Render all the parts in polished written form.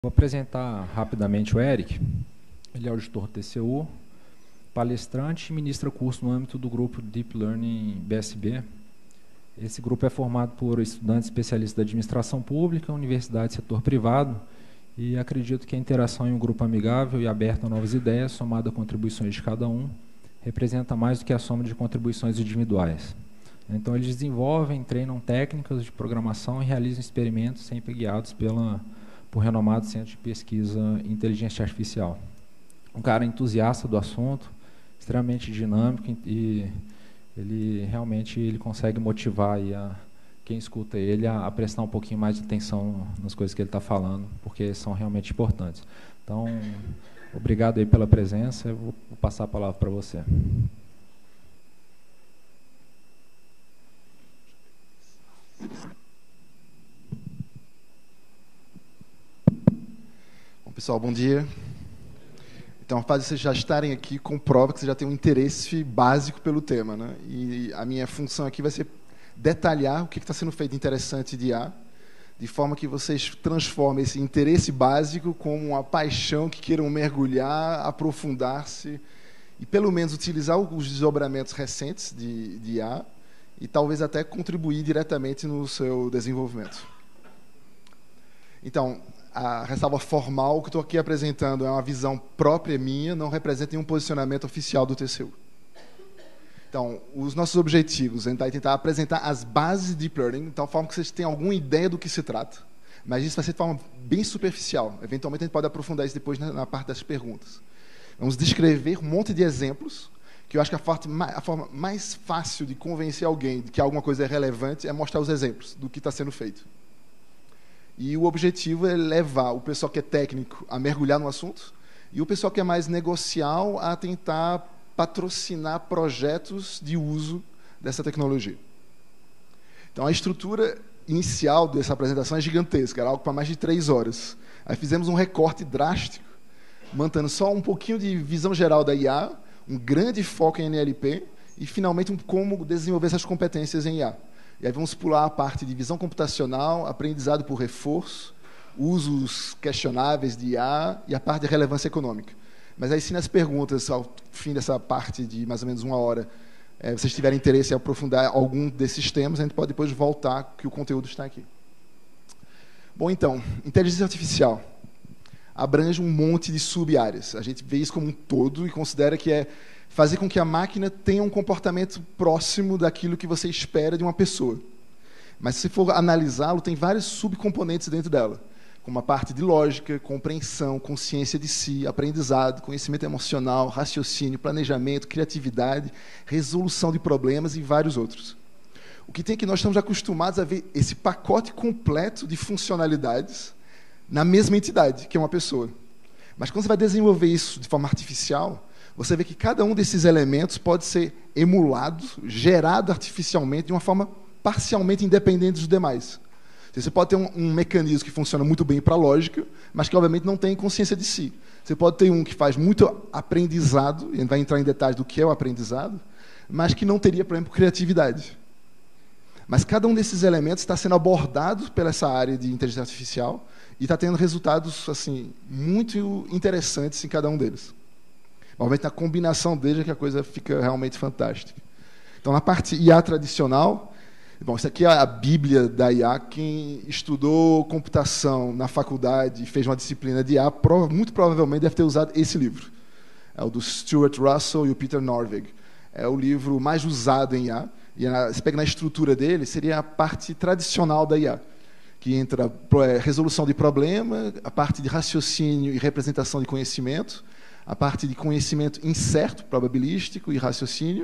Vou apresentar rapidamente o Eric. Ele é auditor TCU, palestrante e ministra curso no âmbito do grupo Deep Learning BSB. Esse grupo é formado por estudantes especialistas da administração pública, universidade e setor privado, e acredito que a interação em um grupo amigável e aberto a novas ideias, somada a contribuições de cada um, representa mais do que a soma de contribuições individuais. Então, eles desenvolvem, treinam técnicas de programação e realizam experimentos sempre guiados por renomado Centro de Pesquisa em Inteligência Artificial. Um cara entusiasta do assunto, extremamente dinâmico, e ele realmente consegue motivar aí quem escuta ele a prestar um pouquinho mais de atenção nas coisas que ele está falando, porque são realmente importantes. Então, obrigado aí pela presença. Eu vou passar a palavra para você. Bom, pessoal, bom dia. Então, a fato de vocês já estarem aqui comprova que vocês já têm um interesse básico pelo tema, né? E a minha função aqui vai ser detalhar o que está sendo feito interessante de IA, de forma que vocês transformem esse interesse básico como uma paixão que queiram mergulhar, aprofundar-se e, pelo menos, utilizar os desdobramentos recentes de IA e talvez até contribuir diretamente no seu desenvolvimento. Então, a ressalva formal que estou aqui apresentando é uma visão própria minha, não representa nenhum posicionamento oficial do TCU. Então, os nossos objetivos, a gente vai tentar apresentar as bases de Deep Learning, de tal forma que vocês tenham alguma ideia do que se trata. Mas isso vai ser de forma bem superficial. Eventualmente, a gente pode aprofundar isso depois na parte das perguntas. Vamos descrever um monte de exemplos, que eu acho que a forma mais fácil de convencer alguém de que alguma coisa é relevante é mostrar os exemplos do que está sendo feito. E o objetivo é levar o pessoal que é técnico a mergulhar no assunto e o pessoal que é mais negocial a tentar patrocinar projetos de uso dessa tecnologia. Então, a estrutura inicial dessa apresentação é gigantesca, era algo para mais de 3 horas. Aí fizemos um recorte drástico, mantendo só um pouquinho de visão geral da IA, um grande foco em NLP e, finalmente, como desenvolver essas competências em IA. E aí vamos pular a parte de visão computacional, aprendizado por reforço, usos questionáveis de IA e a parte de relevância econômica. Mas aí, se nas perguntas, ao fim dessa parte de mais ou menos 1 hora, vocês tiverem interesse em aprofundar algum desses temas, a gente pode depois voltar, que o conteúdo está aqui. Bom, então, inteligência artificial abrange um monte de sub-áreas. A gente vê isso como um todo e considera que é fazer com que a máquina tenha um comportamento próximo daquilo que você espera de uma pessoa. Mas, se for analisá-lo, tem vários subcomponentes dentro dela, como a parte de lógica, compreensão, consciência de si, aprendizado, conhecimento emocional, raciocínio, planejamento, criatividade, resolução de problemas e vários outros. O que tem é que nós estamos acostumados a ver esse pacote completo de funcionalidades na mesma entidade, que é uma pessoa. Mas, quando você vai desenvolver isso de forma artificial, você vê que cada um desses elementos pode ser emulado, gerado artificialmente de uma forma parcialmente independente dos demais. Você pode ter um mecanismo que funciona muito bem para a lógica, mas que, obviamente, não tem consciência de si. Você pode ter um que faz muito aprendizado, e a gente vai entrar em detalhes do que é o aprendizado, mas que não teria, por exemplo, criatividade. Mas cada um desses elementos está sendo abordado pela essa área de inteligência artificial e está tendo resultados assim, muito interessantes em cada um deles. Obviamente, na combinação deles é que a coisa fica realmente fantástica. Então, na parte IA tradicional, bom, isso aqui é a Bíblia da IA. Quem estudou computação na faculdade e fez uma disciplina de IA, muito provavelmente deve ter usado esse livro. É o do Stuart Russell e o Peter Norvig. É o livro mais usado em IA. E se pega na estrutura dele, seria a parte tradicional da IA, que entra resolução de problema, a parte de raciocínio e representação de conhecimento, a parte de conhecimento incerto, probabilístico e raciocínio.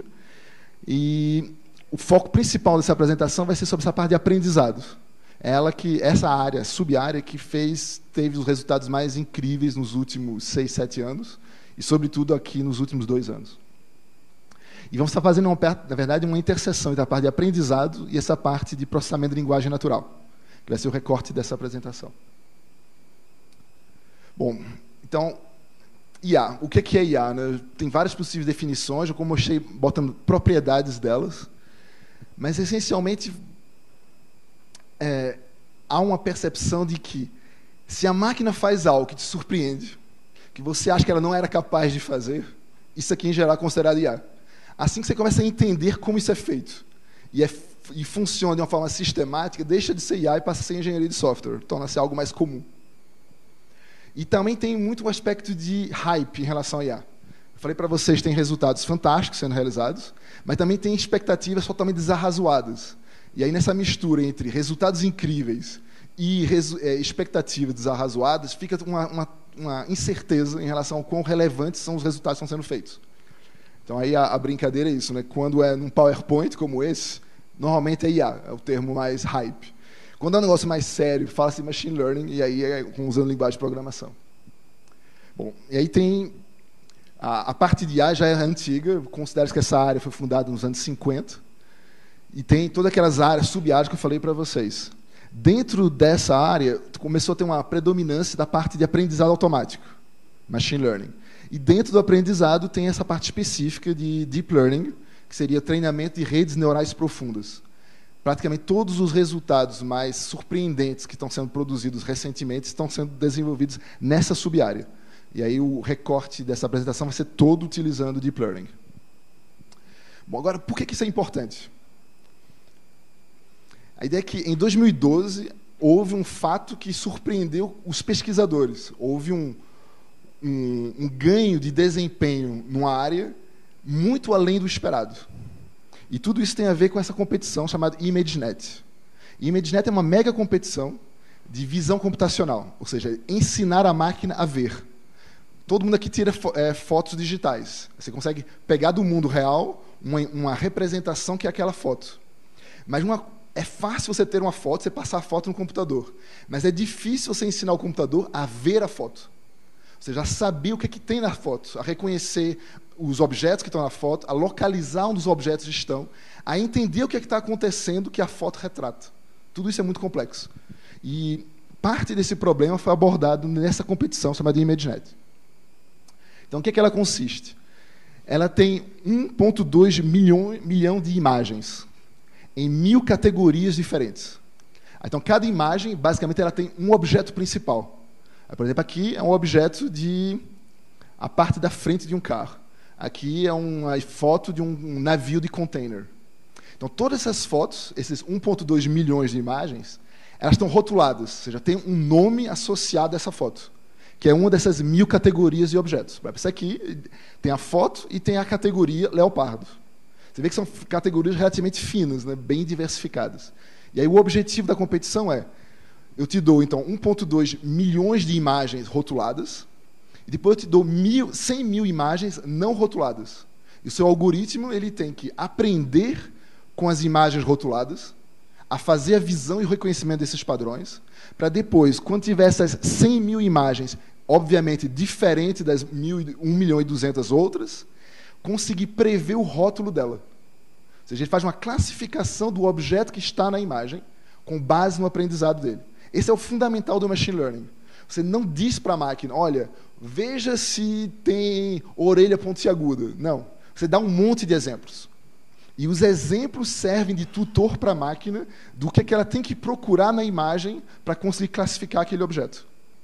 E o foco principal dessa apresentação vai ser sobre essa parte de aprendizado. Essa área, sub-área, que teve os resultados mais incríveis nos últimos 6, 7 anos, e, sobretudo, aqui nos últimos 2 anos. E vamos estar fazendo, na verdade, uma interseção entre a parte de aprendizado e essa parte de processamento de linguagem natural, que vai ser o recorte dessa apresentação. Bom, então, IA. O que é IA? Né? Tem várias possíveis definições, eu como mostrei botando propriedades delas, mas, essencialmente, há uma percepção de que Se a máquina faz algo que te surpreende, que você acha que ela não era capaz de fazer, isso aqui em geral é considerado IA. Assim que você começa a entender como isso é feito e funciona de uma forma sistemática, deixa de ser IA e passa a ser engenharia de software, torna-se algo mais comum. E também tem muito um aspecto de hype em relação a IA. Eu falei para vocês, tem resultados fantásticos sendo realizados, mas também tem expectativas totalmente desarrazoadas. E aí, nessa mistura entre resultados incríveis e expectativas desarrazoadas, fica uma incerteza em relação ao quão relevantes são os resultados que estão sendo feitos. Então, aí a brincadeira é isso, né? Quando é num PowerPoint como esse, normalmente é IA, é o termo mais hype. Quando é um negócio mais sério, fala-se machine learning, e aí é usando linguagem de programação. Bom, e aí tem... A parte de IA já é antiga, considero que essa área foi fundada nos anos 50, e tem todas aquelas áreas, sub-áreas que eu falei para vocês. Dentro dessa área, começou a ter uma predominância da parte de aprendizado automático, machine learning. E dentro do aprendizado tem essa parte específica de deep learning, que seria treinamento de redes neurais profundas. Praticamente todos os resultados mais surpreendentes que estão sendo produzidos recentemente estão sendo desenvolvidos nessa sub-área. E aí o recorte dessa apresentação vai ser todo utilizando deep learning. Bom, agora, por que isso é importante? A ideia é que, em 2012, houve um fato que surpreendeu os pesquisadores. Houve um ganho de desempenho numa área muito além do esperado. E tudo isso tem a ver com essa competição chamada ImageNet. ImageNet é uma mega competição de visão computacional, ou seja, ensinar a máquina a ver. Todo mundo aqui tira fotos digitais. Você consegue pegar do mundo real uma representação que é aquela foto. Mas é fácil você ter uma foto, você passar a foto no computador. Mas é difícil você ensinar o computador a ver a foto. Ou seja, a saber o que tem na foto, a reconhecer os objetos que estão na foto, a localizar onde os objetos estão, a entender o que está acontecendo que a foto retrata. Tudo isso é muito complexo. E parte desse problema foi abordado nessa competição chamada ImageNet. Então, o que ela consiste? Ela tem 1,2 milhão de imagens em 1000 categorias diferentes. Então, cada imagem, basicamente, ela tem um objeto principal. Por exemplo, aqui é um objeto a parte da frente de um carro. Aqui é uma foto de um navio de container. Então, todas essas fotos, esses 1,2 milhões de imagens, elas estão rotuladas, ou seja, tem um nome associado a essa foto, que é uma dessas 1000 categorias de objetos. Isso aqui tem a foto e tem a categoria leopardo. Você vê que são categorias relativamente finas, né, bem diversificadas. E aí o objetivo da competição eu te dou, então, 1,2 milhões de imagens rotuladas, e depois eu te dou 100 mil imagens não rotuladas. E o seu algoritmo ele tem que aprender com as imagens rotuladas, a fazer a visão e o reconhecimento desses padrões, para depois, quando tiver essas 100 mil imagens, obviamente diferente das 1.200.000 outras, conseguir prever o rótulo dela. Ou seja, ele faz uma classificação do objeto que está na imagem, com base no aprendizado dele. Esse é o fundamental do machine learning. Você não diz para a máquina, olha, veja se tem orelha pontiaguda. Não. Você dá um monte de exemplos. E os exemplos servem de tutor para a máquina do que ela tem que procurar na imagem para conseguir classificar aquele objeto.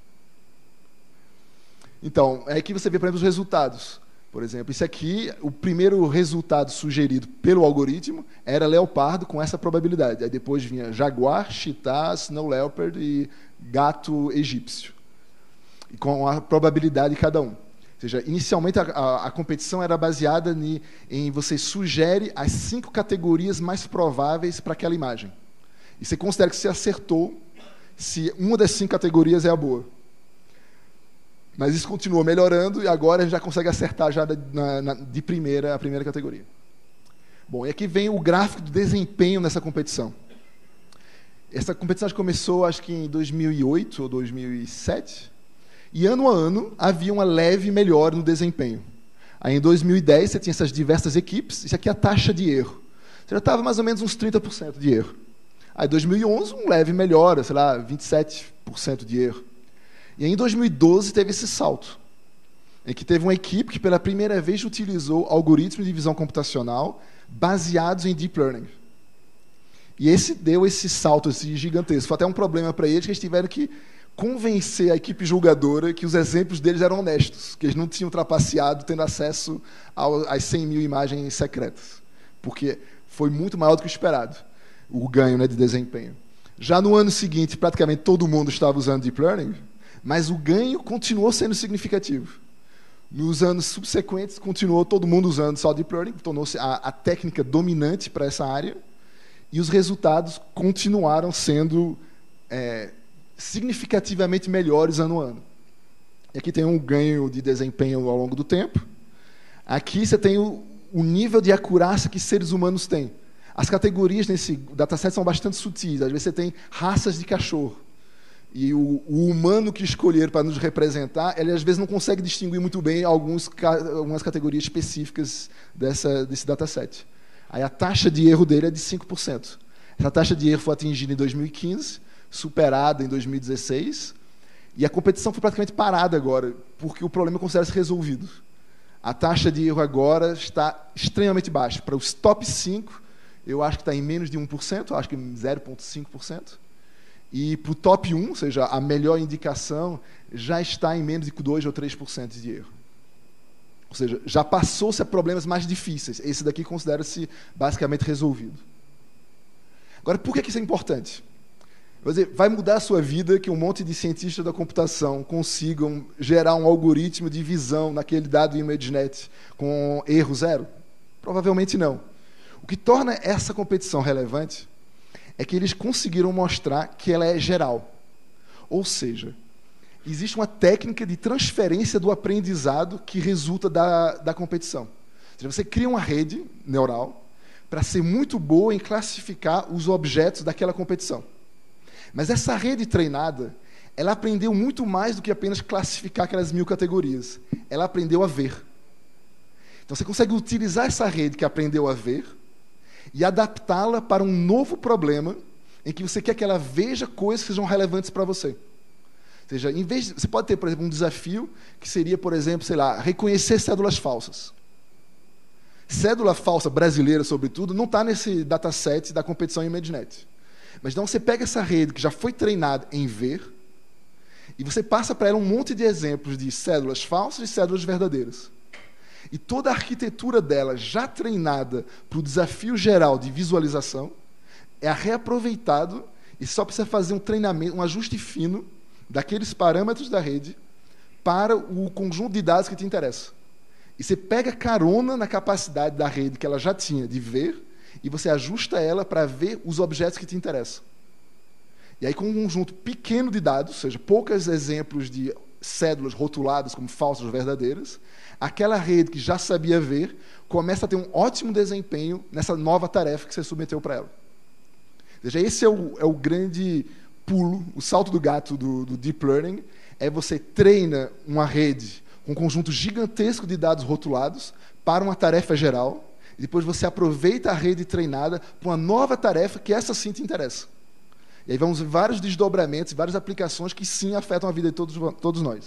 Então, é aqui você vê, por exemplo, os resultados. Por exemplo, isso aqui, o primeiro resultado sugerido pelo algoritmo era leopardo com essa probabilidade. Aí depois vinha jaguar, cheetah, snow leopard e gato egípcio. E com a probabilidade de cada um. Ou seja, inicialmente a competição era baseada em você sugere as 5 categorias mais prováveis para aquela imagem. E você considera que você acertou se uma das 5 categorias é a boa. Mas isso continua melhorando e agora a gente já consegue acertar já de primeira a primeira categoria. Bom, e aqui vem o gráfico do desempenho nessa competição. Essa competição começou, acho que em 2008 ou 2007. E, ano a ano, havia uma leve melhora no desempenho. Aí, em 2010, você tinha essas diversas equipes. Isso aqui é a taxa de erro. Você já estava mais ou menos uns 30% de erro. Aí, em 2011, um leve melhora, sei lá, 27% de erro. E aí, em 2012, teve esse salto, em que teve uma equipe que, pela primeira vez, utilizou algoritmos de visão computacional baseados em deep learning. E esse deu esse salto gigantesco. Foi até um problema para eles, que eles tiveram que convencer a equipe julgadora que os exemplos deles eram honestos, que eles não tinham trapaceado tendo acesso às 100 mil imagens secretas, porque foi muito maior do que o esperado, o ganho, né, de desempenho. Já no ano seguinte, praticamente todo mundo estava usando Deep Learning, mas o ganho continuou sendo significativo. Nos anos subsequentes, continuou todo mundo usando só Deep Learning, tornou-se a técnica dominante para essa área, e os resultados continuaram sendo significativamente melhores ano a ano. E aqui tem um ganho de desempenho ao longo do tempo. Aqui você tem o nível de acurácia que seres humanos têm. As categorias nesse dataset são bastante sutis. Às vezes você tem raças de cachorro. E o humano que escolher para nos representar, ele às vezes não consegue distinguir muito bem algumas categorias específicas desse dataset. Aí a taxa de erro dele é de 5%. Essa taxa de erro foi atingida em 2015, superada em 2016, e a competição foi praticamente parada agora, porque o problema considera-se resolvido. A taxa de erro agora está extremamente baixa. Para os top 5, eu acho que está em menos de 1%, acho que 0,5%. E para o top 1, ou seja, a melhor indicação, já está em menos de 2 ou 3% de erro. Ou seja, já passou-se a problemas mais difíceis. Esse daqui considera-se basicamente resolvido. Agora, por que isso é importante? Vou dizer, vai mudar a sua vida que um monte de cientistas da computação consigam gerar um algoritmo de visão naquele dado ImageNet com erro zero? Provavelmente não. O que torna essa competição relevante é que eles conseguiram mostrar que ela é geral. Ou seja, existe uma técnica de transferência do aprendizado que resulta da competição. Ou seja, você cria uma rede neural para ser muito boa em classificar os objetos daquela competição. Mas essa rede treinada, ela aprendeu muito mais do que apenas classificar aquelas 1000 categorias. Ela aprendeu a ver. Então, você consegue utilizar essa rede que aprendeu a ver e adaptá-la para um novo problema em que você quer que ela veja coisas que sejam relevantes para você. Ou seja, em vez de, você pode ter, por exemplo, um desafio que seria, por exemplo, sei lá, reconhecer cédulas falsas. Cédula falsa brasileira, sobretudo, não está nesse dataset da competição ImageNet. Mas então você pega essa rede que já foi treinada em ver e você passa para ela um monte de exemplos de cédulas falsas e cédulas verdadeiras. E toda a arquitetura dela, já treinada para o desafio geral de visualização, é reaproveitado e só precisa fazer um treinamento, um ajuste fino daqueles parâmetros da rede para o conjunto de dados que te interessa. E você pega carona na capacidade da rede que ela já tinha de ver e você ajusta ela para ver os objetos que te interessam. E aí, com um conjunto pequeno de dados, ou seja, poucos exemplos de cédulas rotuladas como falsas ou verdadeiras, aquela rede que já sabia ver começa a ter um ótimo desempenho nessa nova tarefa que você submeteu para ela. Ou seja, esse é o grande pulo, o salto do gato do Deep Learning, é você treina uma rede com um conjunto gigantesco de dados rotulados para uma tarefa geral, e depois você aproveita a rede treinada para uma nova tarefa que essa sim te interessa. E aí vamos ver vários desdobramentos, várias aplicações que sim afetam a vida de todos nós.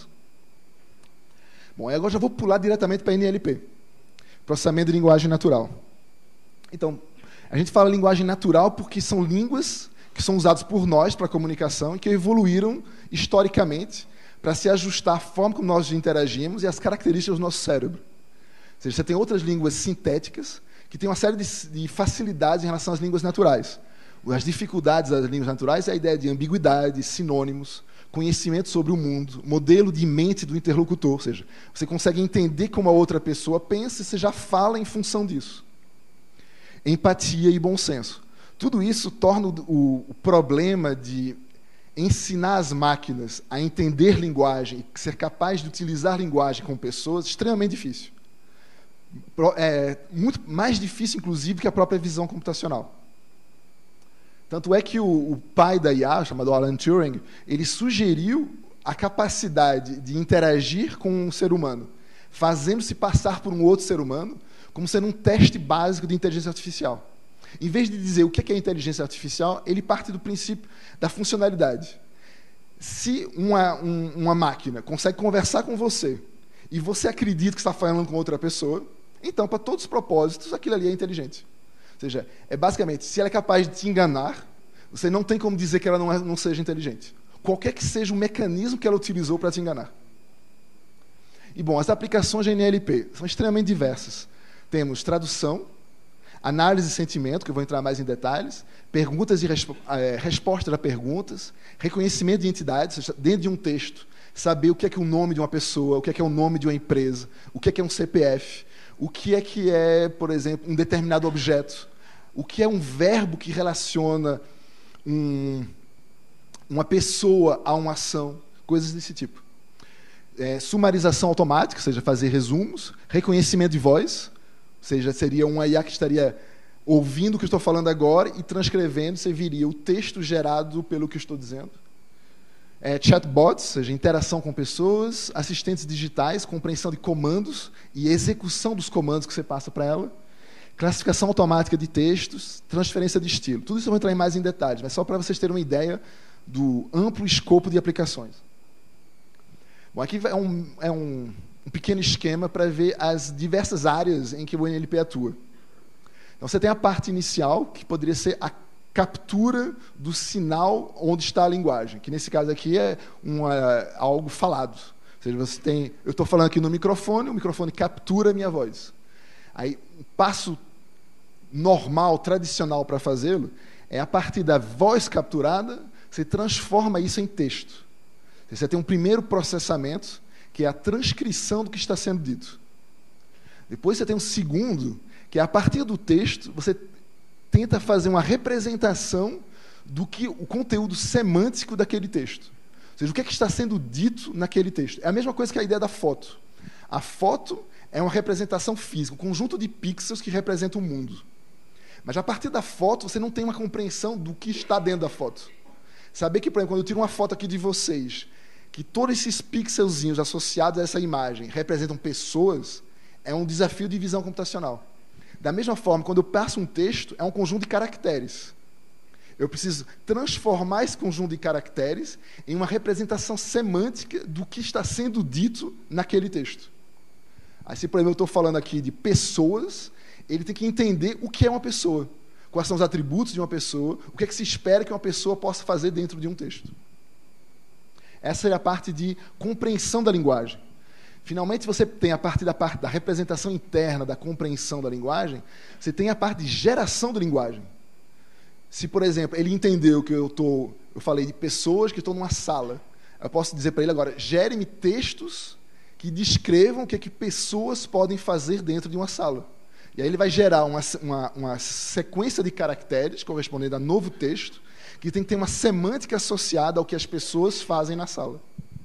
Bom, agora já vou pular diretamente para NLP, processamento de linguagem natural. Então, a gente fala linguagem natural porque são línguas que são usadas por nós para comunicação e que evoluíram historicamente para se ajustar à forma como nós interagimos e às características do nosso cérebro. Ou seja, você tem outras línguas sintéticas que têm uma série de facilidades em relação às línguas naturais. As dificuldades das línguas naturais é a ideia de ambiguidade, sinônimos, conhecimento sobre o mundo, modelo de mente do interlocutor, ou seja, você consegue entender como a outra pessoa pensa e você já fala em função disso. Empatia e bom senso. Tudo isso torna o problema de ensinar as máquinas a entender linguagem e ser capaz de utilizar linguagem com pessoas extremamente difícil. É muito mais difícil, inclusive, que a própria visão computacional. Tanto é que o pai da IA, chamado Alan Turing, ele sugeriu a capacidade de interagir com um ser humano, fazendo-se passar por um outro ser humano, como sendo um teste básico de inteligência artificial. Em vez de dizer o que é inteligência artificial, ele parte do princípio da funcionalidade. Se uma máquina consegue conversar com você e você acredita que está falando com outra pessoa, então, para todos os propósitos, aquilo ali é inteligente. Ou seja, é basicamente, se ela é capaz de te enganar, você não tem como dizer que ela não seja inteligente. qualquer que seja o mecanismo que ela utilizou para te enganar. E, bom, as aplicações de NLP são extremamente diversas. Temos tradução, análise de sentimento, que eu vou entrar mais em detalhes, perguntas e respostas a perguntas, reconhecimento de entidades, dentro de um texto, saber o que é o nome de uma pessoa, o que é o nome de uma empresa, o que é um CPF, o que é, por exemplo, um determinado objeto, o que é um verbo que relaciona uma pessoa a uma ação, coisas desse tipo. Sumarização automática, ou seja, fazer resumos, reconhecimento de voz, ou seja, seria uma IA que estaria ouvindo o que eu estou falando agora e transcrevendo, você viria o texto gerado pelo que eu estou dizendo. Chatbots, ou seja, interação com pessoas, assistentes digitais, compreensão de comandos e execução dos comandos que você passa para ela, classificação automática de textos, transferência de estilo. Tudo isso eu vou entrar mais em detalhes, mas só para vocês terem uma ideia do amplo escopo de aplicações. Bom, aqui é um pequeno esquema para ver as diversas áreas em que o NLP atua. Então, você tem a parte inicial, que poderia ser a captura do sinal onde está a linguagem, que nesse caso aqui é algo falado. Ou seja, eu estou falando aqui no microfone, o microfone captura a minha voz. Aí, o passo normal, tradicional para fazê-lo, é a partir da voz capturada, você transforma isso em texto. Você tem um primeiro processamento, que é a transcrição do que está sendo dito. Depois você tem um segundo, que é a partir do texto, você tenta fazer uma representação do que o conteúdo semântico daquele texto. Ou seja, o que está sendo dito naquele texto. É a mesma coisa que a ideia da foto. A foto é uma representação física, um conjunto de pixels que representa o mundo. Mas a partir da foto, você não tem uma compreensão do que está dentro da foto. Saber que, por exemplo, quando eu tiro uma foto aqui de vocês, que todos esses pixelzinhos associados a essa imagem representam pessoas, é um desafio de visão computacional. Da mesma forma, quando eu passo um texto, é um conjunto de caracteres. Eu preciso transformar esse conjunto de caracteres em uma representação semântica do que está sendo dito naquele texto. Aí, se, por exemplo, eu estou falando aqui de pessoas, ele tem que entender o que é uma pessoa, quais são os atributos de uma pessoa, o que é que se espera que uma pessoa possa fazer dentro de um texto. Essa é a parte de compreensão da linguagem. Finalmente, você tem a parte da representação interna, da compreensão da linguagem, você tem a parte de geração de linguagem. Se, por exemplo, ele entendeu que eu falei de pessoas que estão numa sala, eu posso dizer para ele agora, gere-me textos que descrevam o que é que pessoas podem fazer dentro de uma sala. E aí ele vai gerar uma sequência de caracteres correspondendo a novo texto, que tem que ter uma semântica associada ao que as pessoas fazem na sala.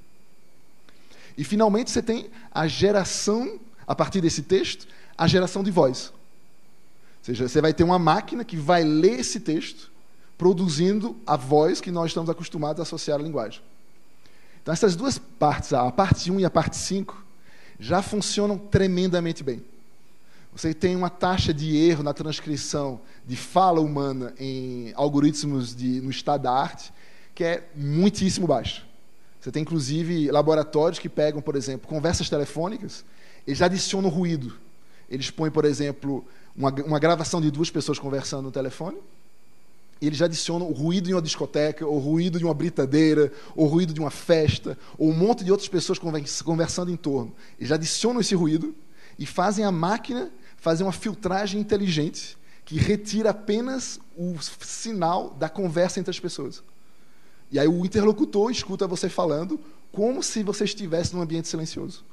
E, finalmente, você tem a geração, a partir desse texto, a geração de voz. Ou seja, você vai ter uma máquina que vai ler esse texto, produzindo a voz que nós estamos acostumados a associar à linguagem. Então, essas duas partes, a parte 1 e a parte 5, já funcionam tremendamente bem. Você tem uma taxa de erro na transcrição de fala humana em algoritmos no estado da arte que é muitíssimo baixa. Você tem, inclusive, laboratórios que pegam, por exemplo, conversas telefônicas, eles adicionam ruído. Eles põem, por exemplo, uma gravação de duas pessoas conversando no telefone, e eles já adicionam o ruído de uma discoteca, ou ruído de uma britadeira, ou ruído de uma festa, ou um monte de outras pessoas conversando em torno. Eles já adicionam esse ruído e fazem a máquina fazer uma filtragem inteligente que retira apenas o sinal da conversa entre as pessoas. E aí o interlocutor escuta você falando como se você estivesse num ambiente silencioso.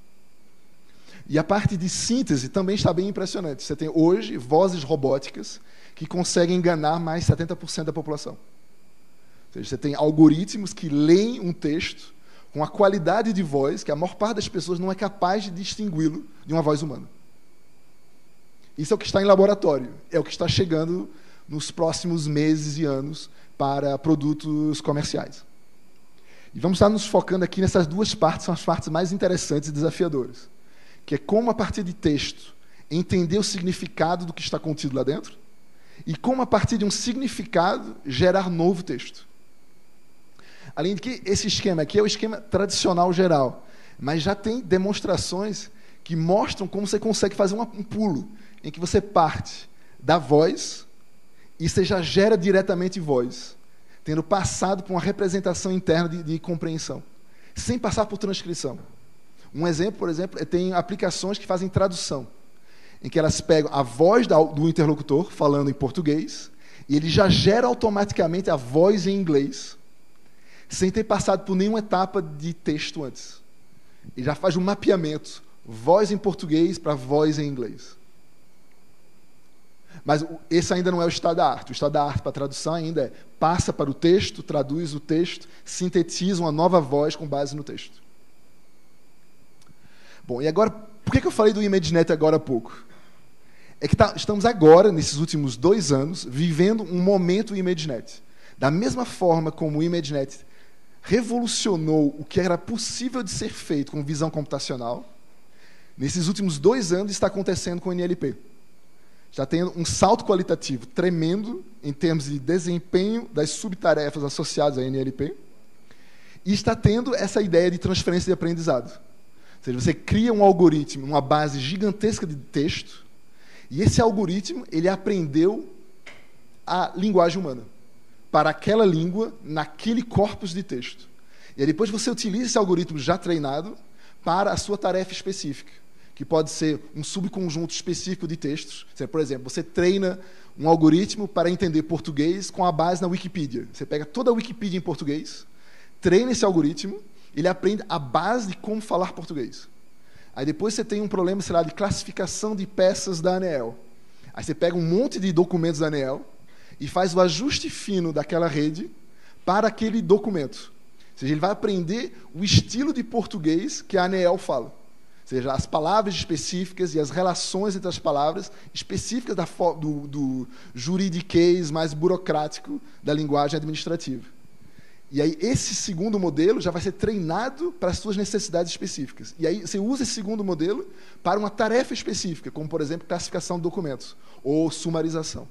E a parte de síntese também está bem impressionante. Você tem hoje vozes robóticas que conseguem enganar mais 70% da população. Ou seja, você tem algoritmos que leem um texto com a qualidade de voz que a maior parte das pessoas não é capaz de distingui-lo de uma voz humana. Isso é o que está em laboratório, é o que está chegando nos próximos meses e anos para produtos comerciais. E vamos estar nos focando aqui nessas duas partes, são as partes mais interessantes e desafiadoras, que é como, a partir de texto, entender o significado do que está contido lá dentro, e como, a partir de um significado, gerar novo texto. Além de que esse esquema aqui é o esquema tradicional geral, mas já tem demonstrações que mostram como você consegue fazer um pulo, em que você parte da voz e você já gera diretamente voz. tendo passado por uma representação interna de compreensão, sem passar por transcrição. Um exemplo, por exemplo, tem aplicações que fazem tradução, em que elas pegam a voz do interlocutor falando em português e ele já gera automaticamente a voz em inglês, sem ter passado por nenhuma etapa de texto antes. Ele já faz um mapeamento, voz em português para voz em inglês. Mas esse ainda não é o estado da arte. O estado da arte para a tradução ainda é passa para o texto, traduz o texto, sintetiza uma nova voz com base no texto. Bom, e agora, por que eu falei do ImageNet agora há pouco? É que estamos agora, nesses últimos 2 anos, vivendo um momento ImageNet. Da mesma forma como o ImageNet revolucionou o que era possível de ser feito com visão computacional, nesses últimos 2 anos está acontecendo com o NLP. Já tem um salto qualitativo tremendo em termos de desempenho das subtarefas associadas à NLP, e está tendo essa ideia de transferência de aprendizado. Ou seja, você cria um algoritmo, uma base gigantesca de texto, e esse algoritmo ele aprendeu a linguagem humana, para aquela língua, naquele corpus de texto. E aí depois você utiliza esse algoritmo já treinado para a sua tarefa específica, que pode ser um subconjunto específico de textos. Por exemplo, você treina um algoritmo para entender português com a base na Wikipedia. Você pega toda a Wikipedia em português, treina esse algoritmo, ele aprende a base de como falar português. Aí depois você tem um problema, sei lá, de classificação de peças da ANEEL. Aí você pega um monte de documentos da ANEEL e faz o ajuste fino daquela rede para aquele documento. Ou seja, ele vai aprender o estilo de português que a ANEEL fala. Ou seja, as palavras específicas e as relações entre as palavras específicas do juridiquês mais burocrático da linguagem administrativa. E aí esse segundo modelo já vai ser treinado para as suas necessidades específicas. E aí você usa esse segundo modelo para uma tarefa específica, como, por exemplo, classificação de documentos ou sumarização.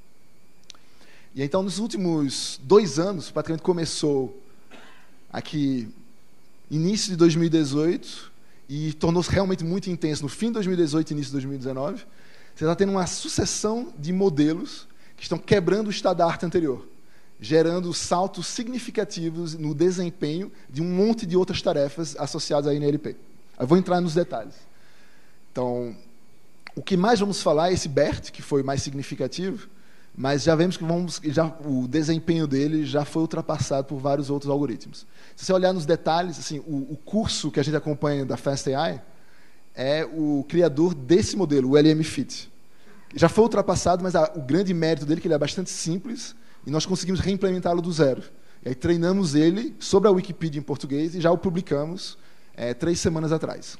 E então, nos últimos 2 anos, praticamente começou aqui início de 2018 e tornou-se realmente muito intenso no fim de 2018 e início de 2019, você está tendo uma sucessão de modelos que estão quebrando o estado da arte anterior, gerando saltos significativos no desempenho de um monte de outras tarefas associadas à NLP. Eu vou entrar nos detalhes. Então, o que mais vamos falar é esse BERT, que foi mais significativo, mas já vemos que o desempenho dele já foi ultrapassado por vários outros algoritmos. Se você olhar nos detalhes, assim, o curso que a gente acompanha da FastAI é o criador desse modelo, o LM-Fit. Já foi ultrapassado, mas o grande mérito dele é que ele é bastante simples e nós conseguimos reimplementá-lo do zero. E aí treinamos ele sobre a Wikipedia em português e já o publicamos 3 semanas atrás.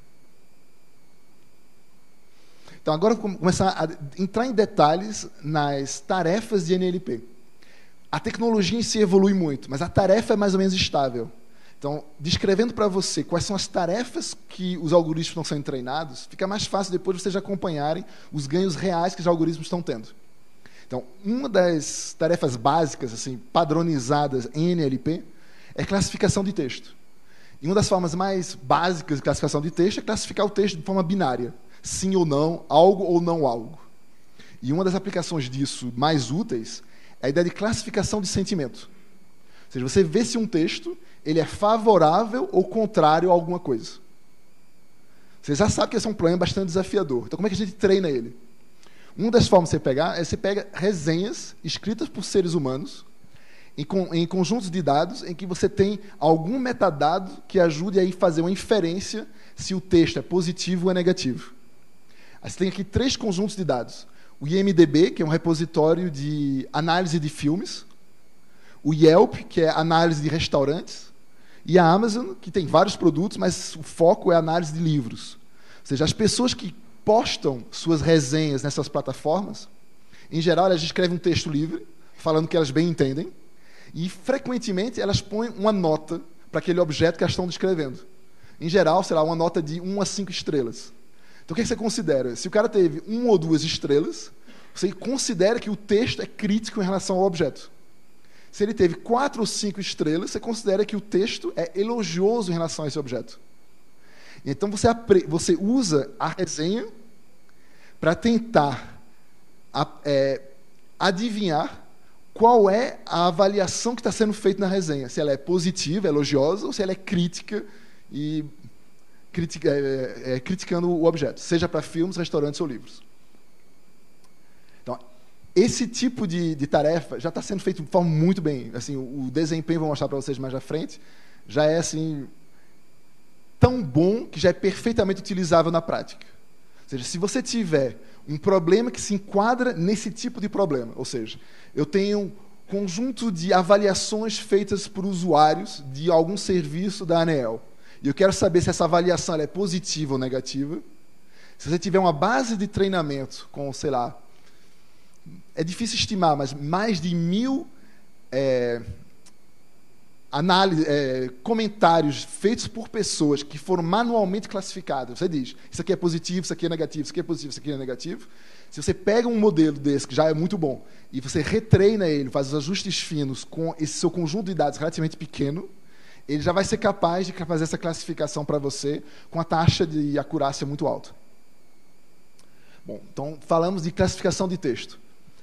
Então, agora vou começar a entrar em detalhes nas tarefas de NLP. A tecnologia em si evolui muito, mas a tarefa é mais ou menos estável. Então, descrevendo para você quais são as tarefas que os algoritmos estão sendo treinados, fica mais fácil depois vocês acompanharem os ganhos reais que os algoritmos estão tendo. Então, uma das tarefas básicas, assim, padronizadas em NLP, é classificação de texto. E uma das formas mais básicas de classificação de texto é classificar o texto de forma binária. Sim ou não, algo ou não algo. E uma das aplicações disso mais úteis é a ideia de classificação de sentimento. Ou seja, você vê se um texto ele é favorável ou contrário a alguma coisa. Você já sabe que esse é um problema bastante desafiador. Então, como é que a gente treina ele? Uma das formas de você pegar é você pega resenhas escritas por seres humanos em conjuntos de dados em que você tem algum metadado que ajude a fazer uma inferência se o texto é positivo ou é negativo. Aí você tem aqui 3 conjuntos de dados. O IMDb, que é um repositório de análise de filmes. O Yelp, que é análise de restaurantes. E a Amazon, que tem vários produtos, mas o foco é a análise de livros. Ou seja, as pessoas que postam suas resenhas nessas plataformas, em geral, elas escrevem um texto livre, falando que elas bem entendem, e, frequentemente, elas põem uma nota para aquele objeto que elas estão descrevendo. Em geral, será uma nota de 1 a 5 estrelas. Então, o que você considera? Se o cara teve 1 ou 2 estrelas, você considera que o texto é crítico em relação ao objeto. Se ele teve 4 ou 5 estrelas, você considera que o texto é elogioso em relação a esse objeto. Então, você usa a resenha para tentar adivinhar qual é a avaliação que está sendo feita na resenha. Se ela é positiva, elogiosa, ou se ela é crítica e criticando o objeto, seja para filmes, restaurantes ou livros. Então, esse tipo de tarefa já está sendo feito de forma muito bem. Assim, o desempenho, vou mostrar para vocês mais à frente, já é assim, tão bom que já é perfeitamente utilizável na prática. Ou seja, se você tiver um problema que se enquadra nesse tipo de problema, ou seja, eu tenho um conjunto de avaliações feitas por usuários de algum serviço da ANEEL, e eu quero saber se essa avaliação ela é positiva ou negativa. Se você tiver uma base de treinamento com, sei lá, é difícil estimar, mas mais de 1000 comentários feitos por pessoas que foram manualmente classificados. Você diz, isso aqui é positivo, isso aqui é negativo, isso aqui é positivo, isso aqui é negativo. Se você pega um modelo desse, que já é muito bom, e você retreina ele, faz os ajustes finos com esse seu conjunto de dados relativamente pequeno, ele já vai ser capaz de fazer essa classificação para você com a taxa de acurácia muito alta. Bom, então falamos de classificação de texto.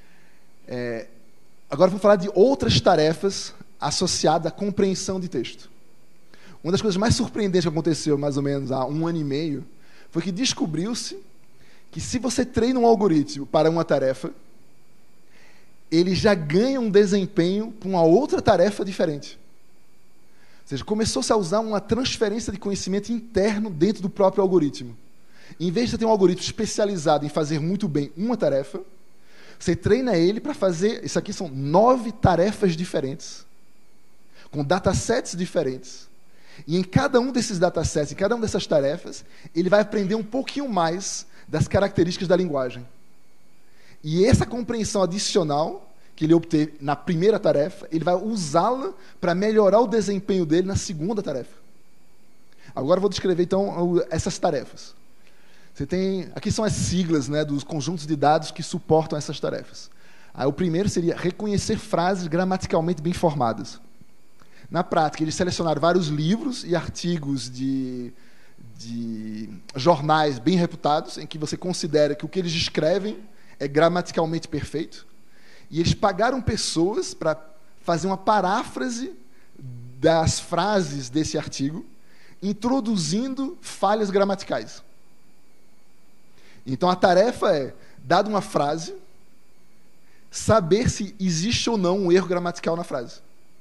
Agora vamos falar de outras tarefas associadas à compreensão de texto. Uma das coisas mais surpreendentes que aconteceu mais ou menos há 1 ano e meio foi que descobriu-se que se você treina um algoritmo para uma tarefa, ele já ganha um desempenho para uma outra tarefa diferente. Ou seja, começou-se a usar uma transferência de conhecimento interno dentro do próprio algoritmo. Em vez de você ter um algoritmo especializado em fazer muito bem uma tarefa, você treina ele para fazer... Isso aqui são 9 tarefas diferentes, com datasets diferentes. E em cada um desses datasets, em cada uma dessas tarefas, ele vai aprender um pouquinho mais das características da linguagem. E essa compreensão adicional que ele obteve na primeira tarefa, ele vai usá-la para melhorar o desempenho dele na segunda tarefa. Agora eu vou descrever, então, essas tarefas. Você tem... Aqui são as siglas, né, dos conjuntos de dados que suportam essas tarefas. O primeiro seria reconhecer frases gramaticalmente bem formadas. Na prática, eles selecionaram vários livros e artigos de jornais bem reputados, em que você considera que o que eles escrevem é gramaticalmente perfeito, e eles pagaram pessoas para fazer uma paráfrase das frases desse artigo, introduzindo falhas gramaticais. Então, a tarefa é, dada uma frase, saber se existe ou não um erro gramatical na frase.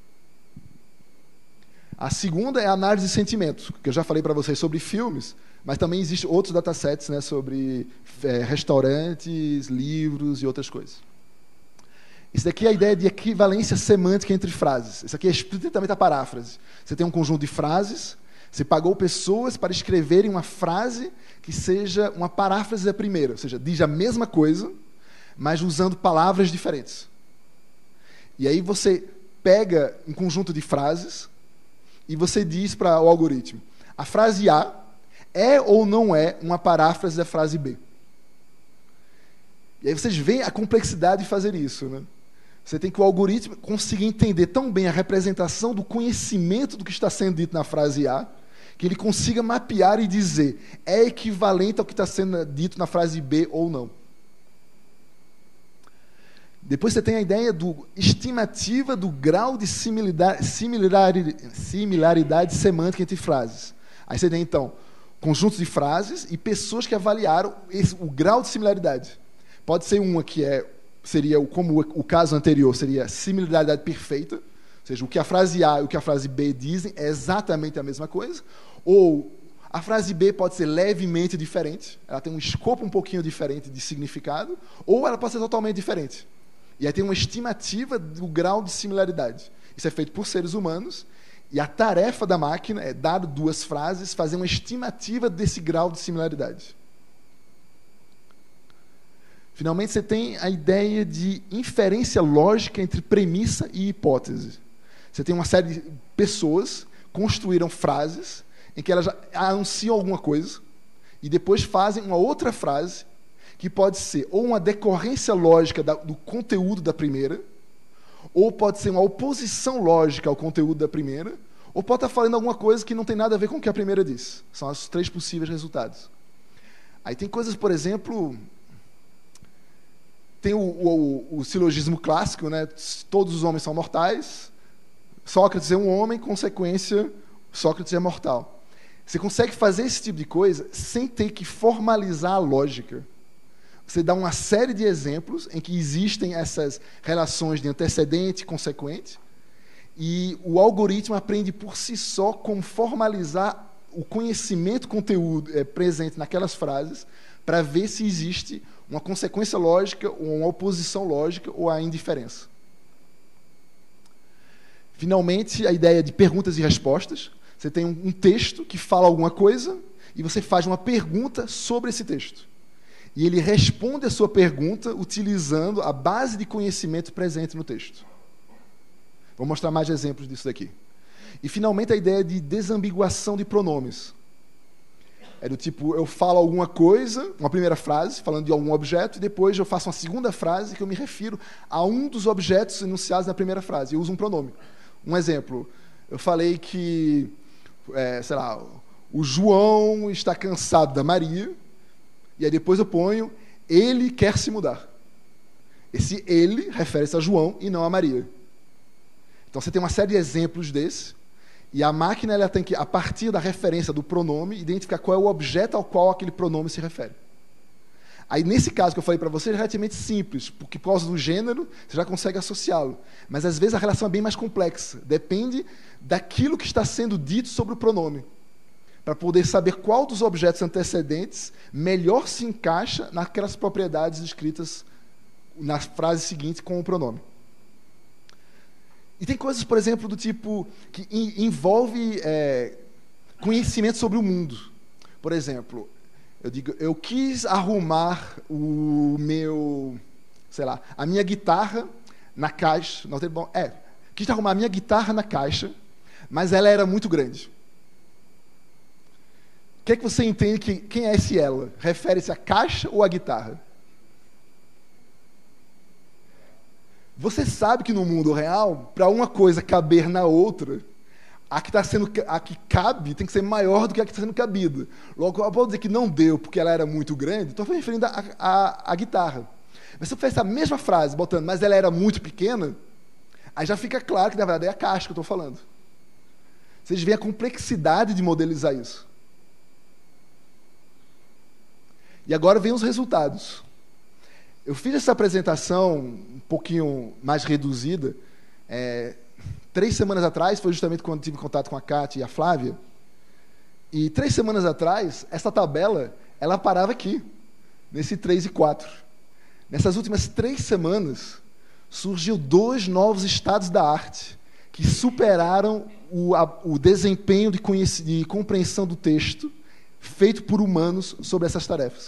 A segunda é a análise de sentimentos, que eu já falei para vocês sobre filmes, mas também existem outros datasets, né, sobre restaurantes, livros e outras coisas. Isso daqui é a ideia de equivalência semântica entre frases. Isso aqui é estritamente a paráfrase. Você tem um conjunto de frases, você pagou pessoas para escreverem uma frase que seja uma paráfrase da primeira, ou seja, diz a mesma coisa, mas usando palavras diferentes. E aí você pega um conjunto de frases e você diz para o algoritmo, a frase A é ou não é uma paráfrase da frase B? E aí vocês veem a complexidade de fazer isso, né? Você tem que o algoritmo conseguir entender tão bem a representação do conhecimento do que está sendo dito na frase A, que ele consiga mapear e dizer é equivalente ao que está sendo dito na frase B ou não. Depois você tem a ideia do estimativa do grau de similaridade semântica entre frases. Aí você tem, então, conjuntos de frases e pessoas que avaliaram o grau de similaridade. Pode ser uma que seria, como o caso anterior, seria similaridade perfeita, ou seja, o que a frase A e o que a frase B dizem é exatamente a mesma coisa, ou a frase B pode ser levemente diferente, ela tem um escopo um pouquinho diferente de significado, ou ela pode ser totalmente diferente. E aí tem uma estimativa do grau de similaridade. Isso é feito por seres humanos, e a tarefa da máquina é, dado 2 frases, fazer uma estimativa desse grau de similaridade. Finalmente, você tem a ideia de inferência lógica entre premissa e hipótese. Você tem uma série de pessoas que construíram frases em que elas anunciam alguma coisa e depois fazem uma outra frase que pode ser ou uma decorrência lógica do conteúdo da primeira, ou pode ser uma oposição lógica ao conteúdo da primeira, ou pode estar falando alguma coisa que não tem nada a ver com o que a primeira disse. São os 3 possíveis resultados. Aí tem coisas, por exemplo... tem o silogismo clássico, né? Todos os homens são mortais, Sócrates é um homem, consequência, Sócrates é mortal. Você consegue fazer esse tipo de coisa sem ter que formalizar a lógica. Você dá uma série de exemplos em que existem essas relações de antecedente e consequente, e o algoritmo aprende por si só como formalizar o conhecimento, conteúdo presente naquelas frases, para ver se existe uma consequência lógica, ou uma oposição lógica, ou a indiferença. Finalmente, a ideia de perguntas e respostas. Você tem um texto que fala alguma coisa, e você faz uma pergunta sobre esse texto. E ele responde a sua pergunta utilizando a base de conhecimento presente no texto. Vou mostrar mais exemplos disso daqui. E, finalmente, a ideia de desambiguação de pronomes. É do tipo, eu falo alguma coisa, uma primeira frase, falando de algum objeto, e depois eu faço uma segunda frase que eu me refiro a um dos objetos enunciados na primeira frase. Eu uso um pronome. Um exemplo, eu falei que, sei lá, o João está cansado da Maria, e aí depois eu ponho, ele quer se mudar. Esse ele refere-se a João e não a Maria. Então você tem uma série de exemplos desse, e a máquina ela tem que, a partir da referência do pronome, identificar qual é o objeto ao qual aquele pronome se refere. Aí, nesse caso que eu falei para você, é relativamente simples, porque por causa do gênero, você já consegue associá-lo. Mas, às vezes, a relação é bem mais complexa. Depende daquilo que está sendo dito sobre o pronome, para poder saber qual dos objetos antecedentes melhor se encaixa naquelas propriedades descritas na frase seguinte com o pronome. E tem coisas, por exemplo, do tipo que envolve conhecimento sobre o mundo. Por exemplo, eu digo, eu quis arrumar a minha guitarra na caixa. Não tem bom. Quis arrumar a minha guitarra na caixa, mas ela era muito grande. O que é que você entende que quem é esse ela? Refere-se à caixa ou à guitarra? Você sabe que no mundo real, para uma coisa caber na outra, a que cabe tem que ser maior do que a que está sendo cabida. Logo, eu posso dizer que não deu porque ela era muito grande, estou me referindo à guitarra. Mas se eu fizer a mesma frase, botando, mas ela era muito pequena, aí já fica claro que, na verdade, é a caixa que eu estou falando. Vocês veem a complexidade de modelizar isso. E agora vem os resultados. Eu fiz essa apresentação um pouquinho mais reduzida 3 semanas atrás, foi justamente quando tive contato com a Kátia e a Flávia, e 3 semanas atrás, essa tabela, ela parava aqui, nesse 3 e 4. Nessas últimas 3 semanas, surgiu 2 novos estados da arte que superaram o desempenho de compreensão do texto feito por humanos sobre essas tarefas.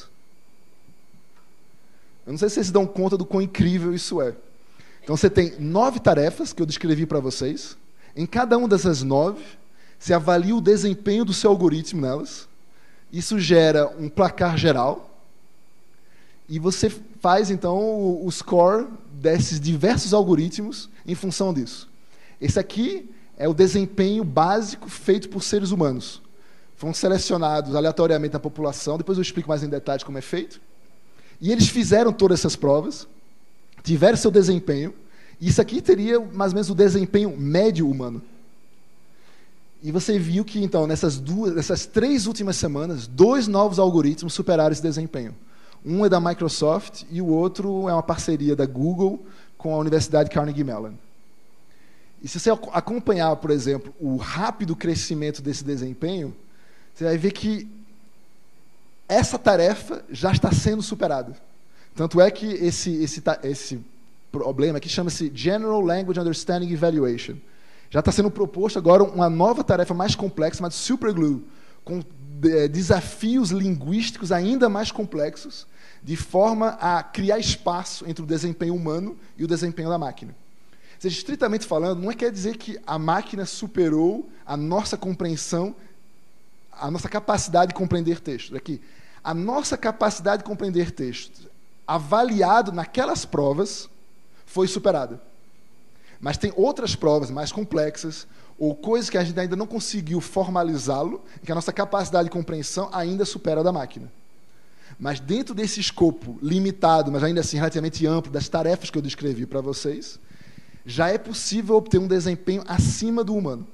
Eu não sei se vocês se dão conta do quão incrível isso é. Então, você tem 9 tarefas que eu descrevi para vocês. Em cada uma dessas 9, você avalia o desempenho do seu algoritmo nelas. Isso gera um placar geral. E você faz, então, o score desses diversos algoritmos em função disso. Esse aqui é o desempenho básico feito por seres humanos. Foram selecionados aleatoriamente na população. Depois eu explico mais em detalhes como é feito. E eles fizeram todas essas provas, tiveram seu desempenho, e isso aqui teria mais ou menos o desempenho médio humano. E você viu que, então, nessas 3 últimas semanas, 2 novos algoritmos superaram esse desempenho. Um é da Microsoft e o outro é uma parceria da Google com a Universidade Carnegie Mellon. E se você acompanhar, por exemplo, o rápido crescimento desse desempenho, você vai ver que essa tarefa já está sendo superada. Tanto é que esse problema aqui chama-se General Language Understanding Evaluation. Já está sendo proposto agora uma nova tarefa mais complexa, chamada Superglue, com desafios linguísticos ainda mais complexos, de forma a criar espaço entre o desempenho humano e o desempenho da máquina. Ou seja, estritamente falando, não quer dizer que a máquina superou a nossa compreensão, a nossa capacidade de compreender textos. Aqui, a nossa capacidade de compreender textos, avaliado naquelas provas, foi superada. Mas tem outras provas mais complexas, ou coisas que a gente ainda não conseguiu formalizá-lo, que a nossa capacidade de compreensão ainda supera a da máquina. Mas dentro desse escopo limitado, mas ainda assim relativamente amplo, das tarefas que eu descrevi para vocês, já é possível obter um desempenho acima do humano.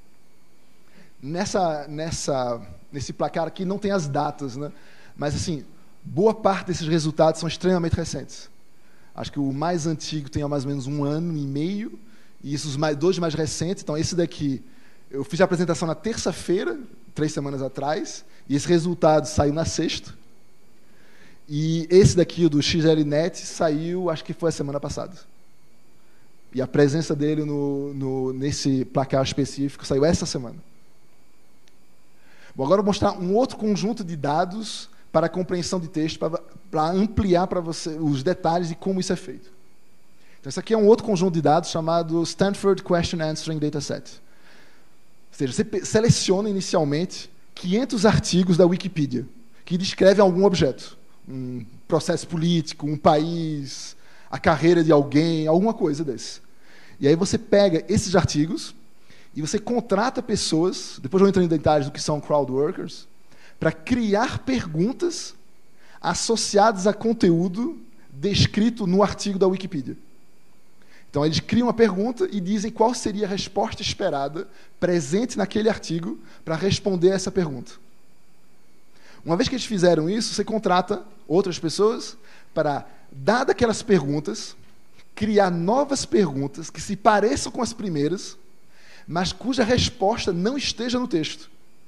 Nesse placar aqui não tem as datas, né? Mas assim, boa parte desses resultados são extremamente recentes. Acho que o mais antigo tem há mais ou menos 1 ano e meio, e esses dois mais recentes. Então, esse daqui, eu fiz a apresentação na terça-feira, 3 semanas atrás, e esse resultado saiu na sexta. E esse daqui, o do XLNet, saiu, acho que foi a semana passada. E a presença dele nesse placar específico saiu essa semana. Bom, agora eu vou mostrar um outro conjunto de dados para a compreensão de texto, para ampliar para você os detalhes de como isso é feito. Então, esse aqui é um outro conjunto de dados chamado Stanford Question Answering Dataset. Ou seja, você seleciona inicialmente 500 artigos da Wikipedia que descrevem algum objeto. Um processo político, um país, a carreira de alguém, alguma coisa desse. E aí você pega esses artigos e você contrata pessoas, depois eu entro em detalhes do que são crowd workers, para criar perguntas associadas a conteúdo descrito no artigo da Wikipedia. Então, eles criam uma pergunta e dizem qual seria a resposta esperada presente naquele artigo para responder essa pergunta. Uma vez que eles fizeram isso, você contrata outras pessoas para, dadas aquelas perguntas, criar novas perguntas que se pareçam com as primeiras, mas cuja resposta não esteja no texto.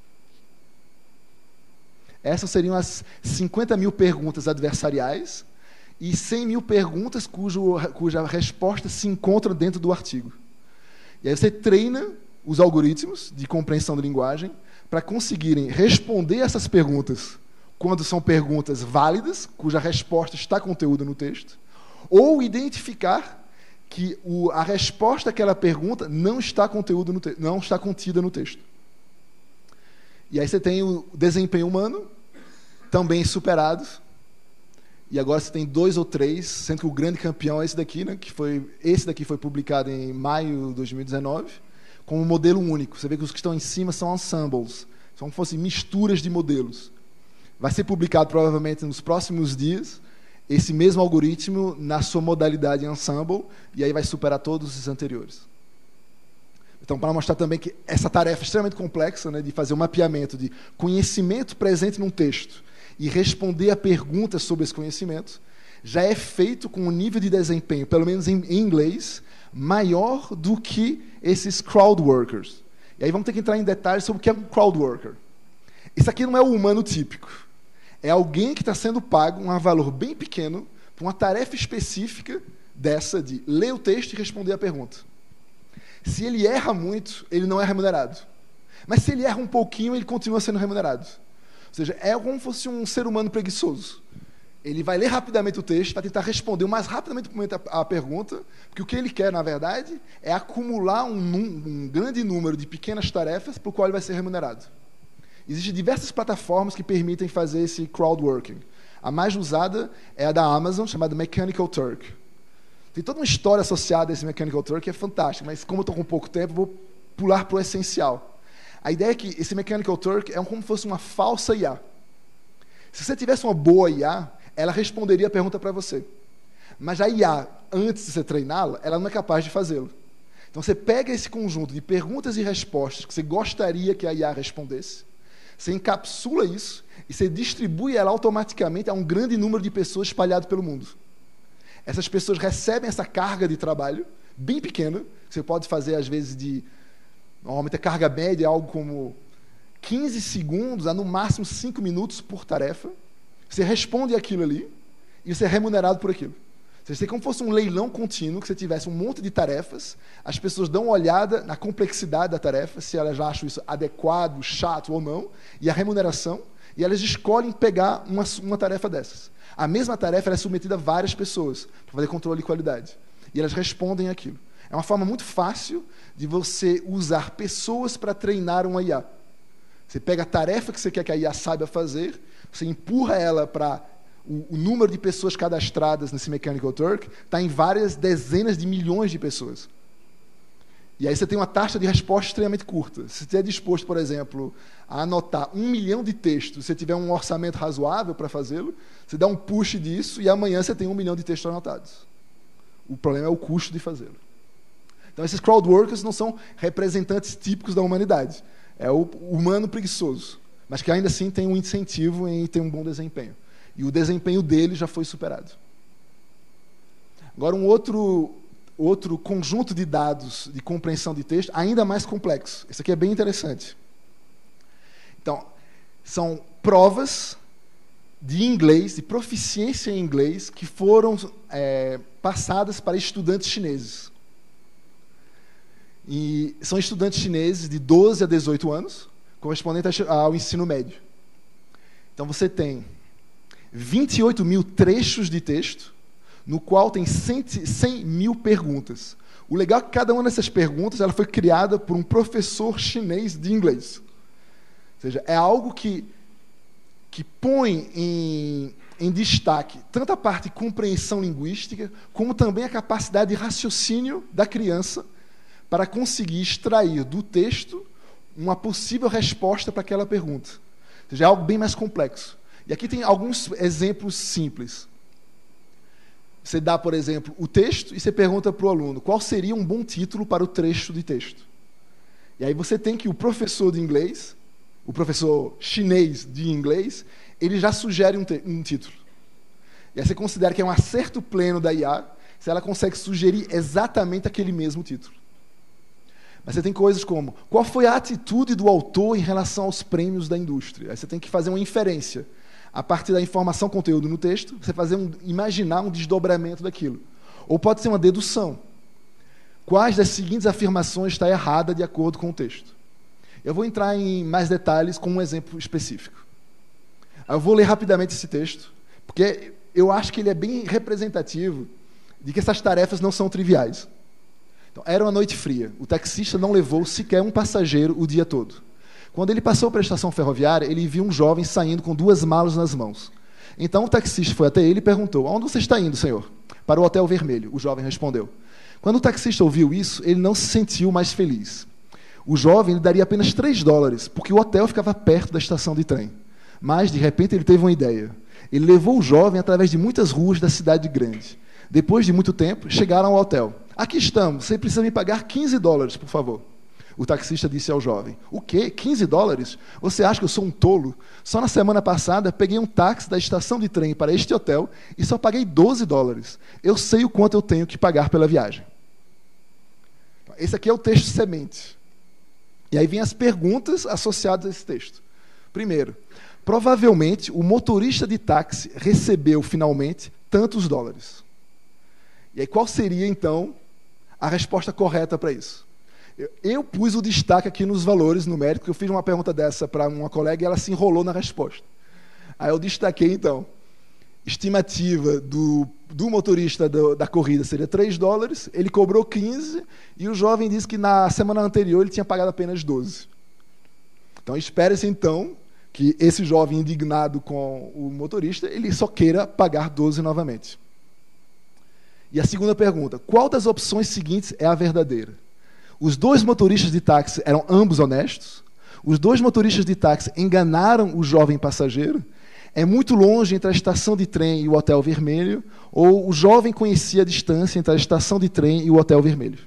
Essas seriam as 50 mil perguntas adversariais e 100 mil perguntas cuja resposta se encontra dentro do artigo. E aí você treina os algoritmos de compreensão de linguagem para conseguirem responder essas perguntas quando são perguntas válidas, cuja resposta está conteúda no texto, ou identificar que a resposta àquela pergunta não está contida no texto. E aí você tem o desempenho humano, também superado, e agora você tem 2 ou 3, sendo que o grande campeão é esse daqui, né, esse daqui foi publicado em maio de 2019, com um modelo único. Você vê que os que estão em cima são ensembles, são como se fossem misturas de modelos. Vai ser publicado provavelmente nos próximos dias, esse mesmo algoritmo na sua modalidade ensemble, e aí vai superar todos os anteriores. Então, para mostrar também que essa tarefa é extremamente complexa, né, de fazer um mapeamento de conhecimento presente num texto e responder a perguntas sobre esse conhecimento, já é feito com um nível de desempenho, pelo menos em inglês, maior do que esses crowd workers. E aí vamos ter que entrar em detalhes sobre o que é um crowd worker. Isso aqui não é o humano típico. É alguém que está sendo pago um valor bem pequeno para uma tarefa específica dessa de ler o texto e responder a pergunta. Se ele erra muito, ele não é remunerado. Mas se ele erra um pouquinho, ele continua sendo remunerado. Ou seja, é como se fosse um ser humano preguiçoso. Ele vai ler rapidamente o texto para tentar responder o mais rapidamente a pergunta, porque o que ele quer, na verdade, é acumular um grande número de pequenas tarefas para o qual ele vai ser remunerado. Existem diversas plataformas que permitem fazer esse crowdworking. A mais usada é a da Amazon, chamada Mechanical Turk. Tem toda uma história associada a esse Mechanical Turk que é fantástica, mas como eu estou com pouco tempo, vou pular para o essencial. A ideia é que esse Mechanical Turk é como se fosse uma falsa IA. Se você tivesse uma boa IA, ela responderia a pergunta para você. Mas a IA, antes de você treiná-la, ela não é capaz de fazê-lo. Então você pega esse conjunto de perguntas e respostas que você gostaria que a IA respondesse, você encapsula isso e você distribui ela automaticamente a um grande número de pessoas espalhado pelo mundo. Essas pessoas recebem essa carga de trabalho bem pequena, que você pode fazer às vezes normalmente a carga média é algo como 15 segundos a no máximo 5 minutos por tarefa. Você responde aquilo ali e você é remunerado por aquilo. Você tem como se fosse um leilão contínuo, que você tivesse um monte de tarefas, as pessoas dão uma olhada na complexidade da tarefa, se elas acham isso adequado, chato ou não, e a remuneração, e elas escolhem pegar uma tarefa dessas. A mesma tarefa é submetida a várias pessoas, para fazer controle de qualidade. E elas respondem aquilo. É uma forma muito fácil de você usar pessoas para treinar uma IA. Você pega a tarefa que você quer que a IA saiba fazer, você empurra ela para o número de pessoas cadastradas nesse Mechanical Turk, está em várias dezenas de milhões de pessoas. E aí você tem uma taxa de resposta extremamente curta. Se você é disposto, por exemplo, a anotar 1 milhão de textos, se você tiver um orçamento razoável para fazê-lo, você dá um push disso e amanhã você tem 1 milhão de textos anotados. O problema é o custo de fazê-lo. Então, esses crowdworkers não são representantes típicos da humanidade. É o humano preguiçoso, mas que ainda assim tem um incentivo em ter um bom desempenho. E o desempenho dele já foi superado. Agora, um outro conjunto de dados de compreensão de texto ainda mais complexo. Esse aqui é bem interessante. Então, são provas de inglês, de proficiência em inglês, que foram passadas para estudantes chineses. E são estudantes chineses de 12 a 18 anos, correspondente ao ensino médio. Então, você tem 28 mil trechos de texto, no qual tem 100 mil perguntas. O legal é que cada uma dessas perguntas ela foi criada por um professor chinês de inglês. Ou seja, é algo que põe em destaque tanto a parte de compreensão linguística, como também a capacidade de raciocínio da criança para conseguir extrair do texto uma possível resposta para aquela pergunta. Ou seja, é algo bem mais complexo. E aqui tem alguns exemplos simples. Você dá, por exemplo, o texto e você pergunta para o aluno qual seria um bom título para o trecho de texto. E aí você tem que o professor de inglês, o professor chinês de inglês, ele já sugere um título. E aí você considera que é um acerto pleno da IA se ela consegue sugerir exatamente aquele mesmo título. Mas você tem coisas como, qual foi a atitude do autor em relação aos prêmios da indústria? Aí você tem que fazer uma inferência. A partir da informação, conteúdo no texto, você imaginar um desdobramento daquilo. Ou pode ser uma dedução. Quais das seguintes afirmações está errada de acordo com o texto? Eu vou entrar em mais detalhes com um exemplo específico. Eu vou ler rapidamente esse texto, porque eu acho que ele é bem representativo de que essas tarefas não são triviais. Então, era uma noite fria. O taxista não levou sequer um passageiro o dia todo. Quando ele passou para a estação ferroviária, ele viu um jovem saindo com 2 malas nas mãos. Então o taxista foi até ele e perguntou, aonde você está indo, senhor? Para o Hotel Vermelho, o jovem respondeu. Quando o taxista ouviu isso, ele não se sentiu mais feliz. O jovem lhe daria apenas $3, porque o hotel ficava perto da estação de trem. Mas, de repente, ele teve uma ideia. Ele levou o jovem através de muitas ruas da cidade grande. Depois de muito tempo, chegaram ao hotel. Aqui estamos, você precisa me pagar $15, por favor. O taxista disse ao jovem, o quê? $15? Você acha que eu sou um tolo? Só na semana passada, peguei um táxi da estação de trem para este hotel e só paguei $12. Eu sei o quanto eu tenho que pagar pela viagem. Esse aqui é o texto semente. E aí vem as perguntas associadas a esse texto. Primeiro, provavelmente o motorista de táxi recebeu finalmente tantos dólares. E aí qual seria, então, a resposta correta para isso? Eu pus o destaque aqui nos valores numéricos, porque eu fiz uma pergunta dessa para uma colega e ela se enrolou na resposta. Aí eu destaquei, então, estimativa do motorista da corrida seria $3, ele cobrou 15 e o jovem disse que na semana anterior ele tinha pagado apenas 12. Então, espere-se, então, que esse jovem indignado com o motorista, ele só queira pagar 12 novamente. E a segunda pergunta, qual das opções seguintes é a verdadeira? Os 2 motoristas de táxi eram ambos honestos? Os 2 motoristas de táxi enganaram o jovem passageiro? É muito longe entre a estação de trem e o Hotel Vermelho? Ou o jovem conhecia a distância entre a estação de trem e o Hotel Vermelho?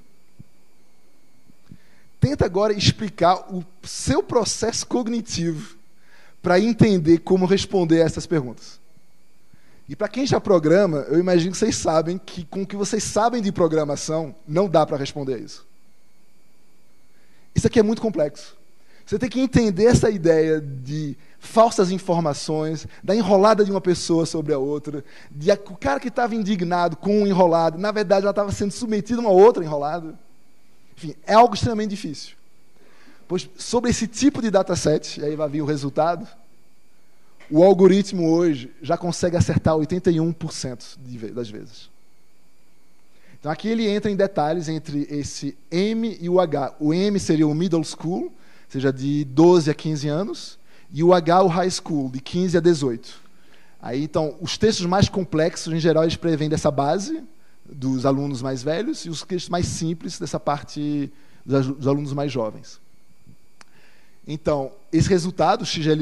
Tenta agora explicar o seu processo cognitivo para entender como responder a essas perguntas. E para quem já programa, eu imagino que vocês sabem que com o que vocês sabem de programação, não dá para responder a isso. Isso aqui é muito complexo. Você tem que entender essa ideia de falsas informações, da enrolada de uma pessoa sobre a outra, o cara que estava indignado com um enrolado, na verdade ela estava sendo submetida a uma outra enrolada. Enfim, é algo extremamente difícil. Pois sobre esse tipo de dataset, e aí vai vir o resultado, o algoritmo hoje já consegue acertar 81% das vezes. Então aqui ele entra em detalhes entre esse M e o H. O M seria o middle school, ou seja, de 12 a 15 anos, e o H, o high school, de 15 a 18. Aí, então, os textos mais complexos, em geral, eles prevêm dessa base dos alunos mais velhos, e os textos mais simples dessa parte dos alunos mais jovens. Então, esse resultado,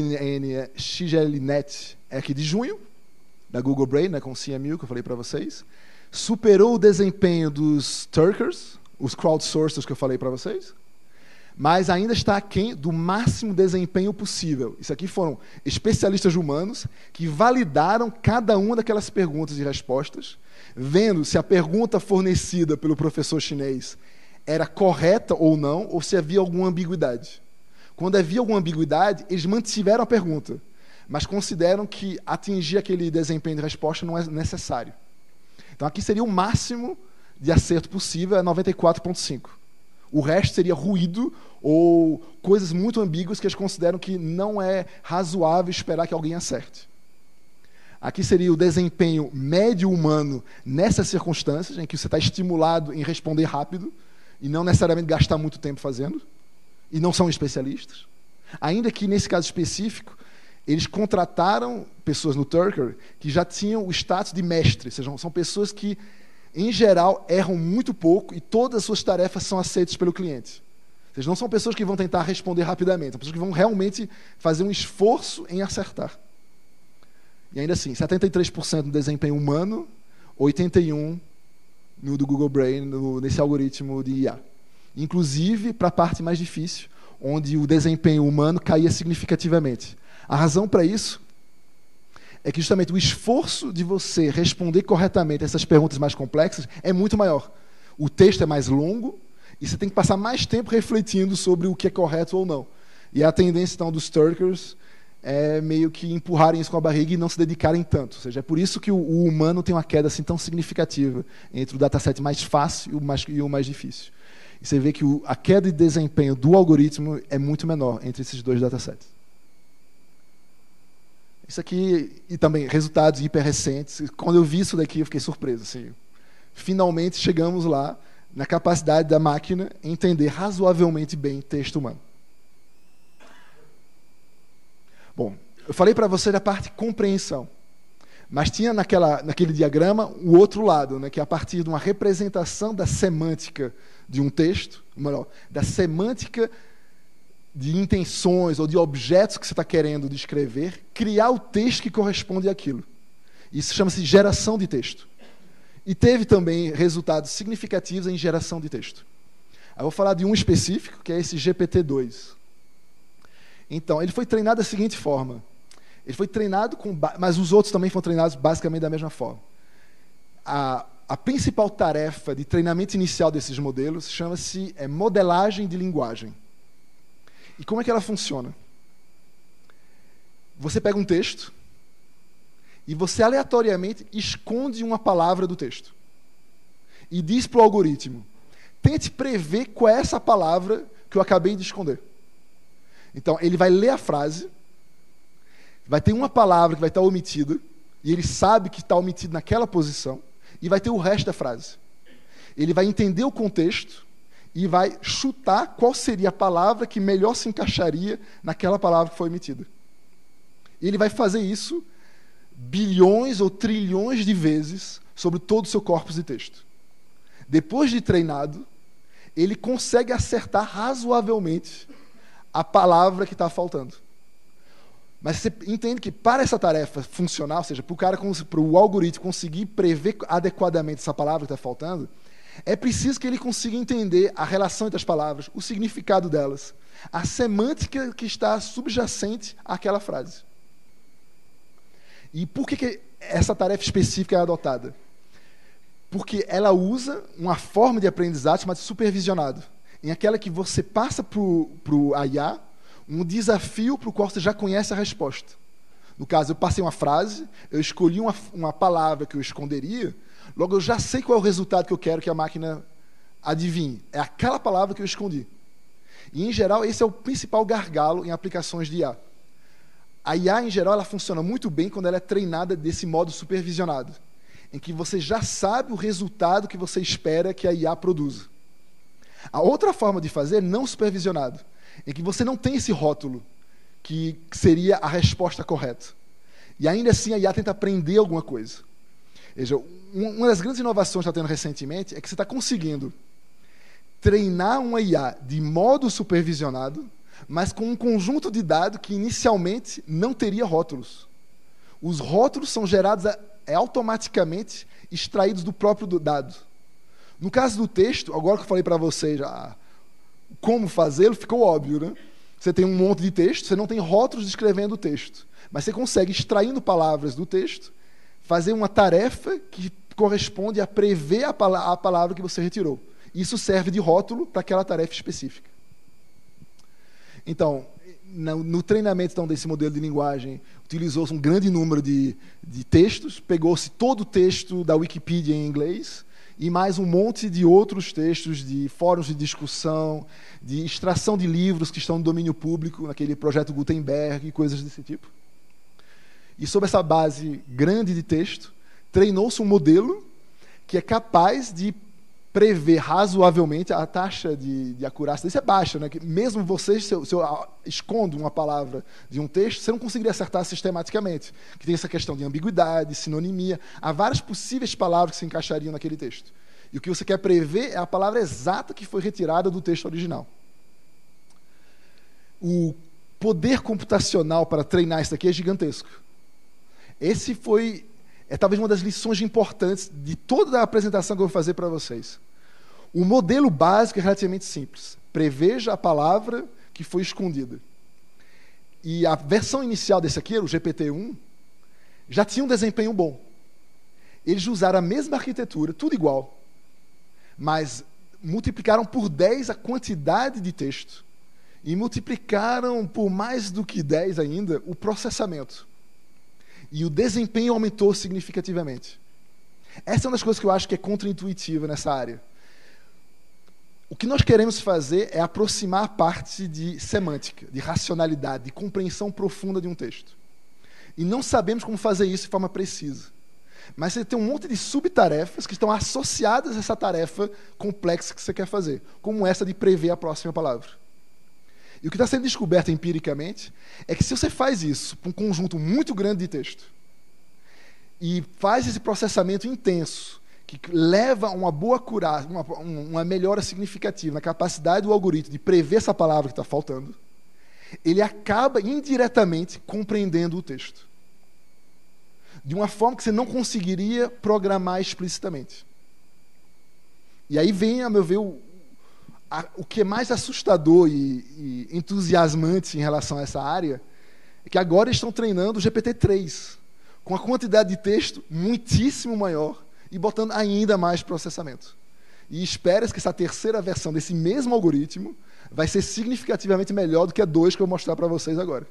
XGLNet, é aqui de junho, da Google Brain, né, com o CMU, que eu falei para vocês. Superou o desempenho dos Turkers, os crowdsourcers que eu falei para vocês, mas ainda está aquém do máximo desempenho possível. Isso aqui foram especialistas humanos que validaram cada uma daquelas perguntas e respostas, vendo se a pergunta fornecida pelo professor chinês era correta ou não, ou se havia alguma ambiguidade. Quando havia alguma ambiguidade, eles mantiveram a pergunta, mas consideram que atingir aquele desempenho de resposta não é necessário. Então, aqui seria o máximo de acerto possível, é 94,5. O resto seria ruído ou coisas muito ambíguas que eles consideram que não é razoável esperar que alguém acerte. Aqui seria o desempenho médio humano nessas circunstâncias, em que você está estimulado em responder rápido e não necessariamente gastar muito tempo fazendo, e não são especialistas. Ainda que, nesse caso específico, eles contrataram pessoas no Turker que já tinham o status de mestre, ou seja, são pessoas que, em geral, erram muito pouco e todas as suas tarefas são aceitas pelo cliente. Ou seja, não são pessoas que vão tentar responder rapidamente, são pessoas que vão realmente fazer um esforço em acertar. E ainda assim, 73% no desempenho humano, 81% no do Google Brain, nesse algoritmo de IA. Inclusive para a parte mais difícil, onde o desempenho humano caía significativamente. A razão para isso é que justamente o esforço de você responder corretamente essas perguntas mais complexas é muito maior. O texto é mais longo e você tem que passar mais tempo refletindo sobre o que é correto ou não. E a tendência, então, dos Turkers é meio que empurrarem isso com a barriga e não se dedicarem tanto. Ou seja, é por isso que o humano tem uma queda assim tão significativa entre o dataset mais fácil e o mais difícil. E você vê que a queda de desempenho do algoritmo é muito menor entre esses dois datasets. Isso aqui, e também resultados hiper recentes. Quando eu vi isso daqui, eu fiquei surpreso. Assim, finalmente chegamos lá na capacidade da máquina entender razoavelmente bem texto humano. Bom, eu falei para você da parte compreensão, mas tinha naquele diagrama o outro lado, né, que é a partir de uma representação da semântica de um texto, melhor, da semântica de intenções ou de objetos que você está querendo descrever, criar o texto que corresponde àquilo. Isso chama-se geração de texto. E teve também resultados significativos em geração de texto. Eu vou falar de um específico, que é esse GPT-2. Então, ele foi treinado da seguinte forma. Ele foi treinado mas os outros também foram treinados basicamente da mesma forma. A principal tarefa de treinamento inicial desses modelos chama-se modelagem de linguagem. E como é que ela funciona? Você pega um texto e você aleatoriamente esconde uma palavra do texto. E diz para o algoritmo, tente prever qual é essa palavra que eu acabei de esconder. Então, ele vai ler a frase, vai ter uma palavra que vai estar omitida, e ele sabe que está omitida naquela posição, e vai ter o resto da frase. Ele vai entender o contexto e vai chutar qual seria a palavra que melhor se encaixaria naquela palavra que foi omitida. E ele vai fazer isso bilhões ou trilhões de vezes sobre todo o seu corpus de texto. Depois de treinado, ele consegue acertar razoavelmente a palavra que está faltando. Mas você entende que para essa tarefa funcionar, ou seja, para o algoritmo conseguir prever adequadamente essa palavra que está faltando, é preciso que ele consiga entender a relação entre as palavras, o significado delas, a semântica que está subjacente àquela frase. E por que essa tarefa específica é adotada? Porque ela usa uma forma de aprendizado chamada supervisionado, em aquela que você passa para a IA um desafio para o qual você já conhece a resposta. No caso, eu passei uma frase, eu escolhi uma palavra que eu esconderia, logo eu já sei qual é o resultado que eu quero que a máquina adivinhe. É aquela palavra que eu escondi. E, em geral, esse é o principal gargalo em aplicações de IA. A IA, em geral, ela funciona muito bem quando ela é treinada desse modo supervisionado, em que você já sabe o resultado que você espera que a IA produza. A outra forma de fazer é não supervisionado, em que você não tem esse rótulo, que seria a resposta correta. E ainda assim a IA tenta aprender alguma coisa. Veja, uma das grandes inovações que está tendo recentemente é que você está conseguindo treinar uma IA de modo supervisionado, mas com um conjunto de dados que inicialmente não teria rótulos. Os rótulos são gerados automaticamente extraídos do próprio dado. No caso do texto, agora que eu falei para vocês como fazê-lo, ficou óbvio, né? Você tem um monte de texto, você não tem rótulos descrevendo o texto, mas você consegue, extraindo palavras do texto, fazer uma tarefa que corresponde a prever a palavra que você retirou. Isso serve de rótulo para aquela tarefa específica. Então, no treinamento desse modelo de linguagem, utilizou-se um grande número de textos, pegou-se todo o texto da Wikipedia em inglês e mais um monte de outros textos de fóruns de discussão, de extração de livros que estão no domínio público, naquele projeto Gutenberg e coisas desse tipo. E sobre essa base grande de texto, treinou-se um modelo que é capaz de prever razoavelmente. A taxa de acurácia desse é baixa, né? Que mesmo você, se eu escondo uma palavra de um texto, você não conseguiria acertar sistematicamente. Que tem essa questão de ambiguidade, sinonimia. Há várias possíveis palavras que se encaixariam naquele texto. E o que você quer prever é a palavra exata que foi retirada do texto original. O poder computacional para treinar isso aqui é gigantesco. Esse é talvez uma das lições importantes de toda a apresentação que eu vou fazer para vocês. O modelo básico é relativamente simples. Preveja a palavra que foi escondida. E a versão inicial desse aqui, o GPT-1, já tinha um desempenho bom. Eles usaram a mesma arquitetura, tudo igual, mas multiplicaram por 10 a quantidade de texto e multiplicaram por mais do que 10 ainda o processamento. E o desempenho aumentou significativamente. Essa é uma das coisas que eu acho que é contraintuitiva nessa área. O que nós queremos fazer é aproximar a parte de semântica, de racionalidade, de compreensão profunda de um texto. E não sabemos como fazer isso de forma precisa. Mas você tem um monte de subtarefas que estão associadas a essa tarefa complexa que você quer fazer, como essa de prever a próxima palavra. E o que está sendo descoberto empiricamente é que se você faz isso para um conjunto muito grande de texto e faz esse processamento intenso, que leva a uma boa acurácia, uma melhora significativa na capacidade do algoritmo de prever essa palavra que está faltando, ele acaba indiretamente compreendendo o texto. De uma forma que você não conseguiria programar explicitamente. E aí vem, a meu ver, o que é mais assustador e entusiasmante em relação a essa área é que agora estão treinando o GPT-3 com a quantidade de texto muitíssimo maior e botando ainda mais processamento. E espera-se que essa terceira versão desse mesmo algoritmo vai ser significativamente melhor do que a 2 que eu vou mostrar para vocês agora.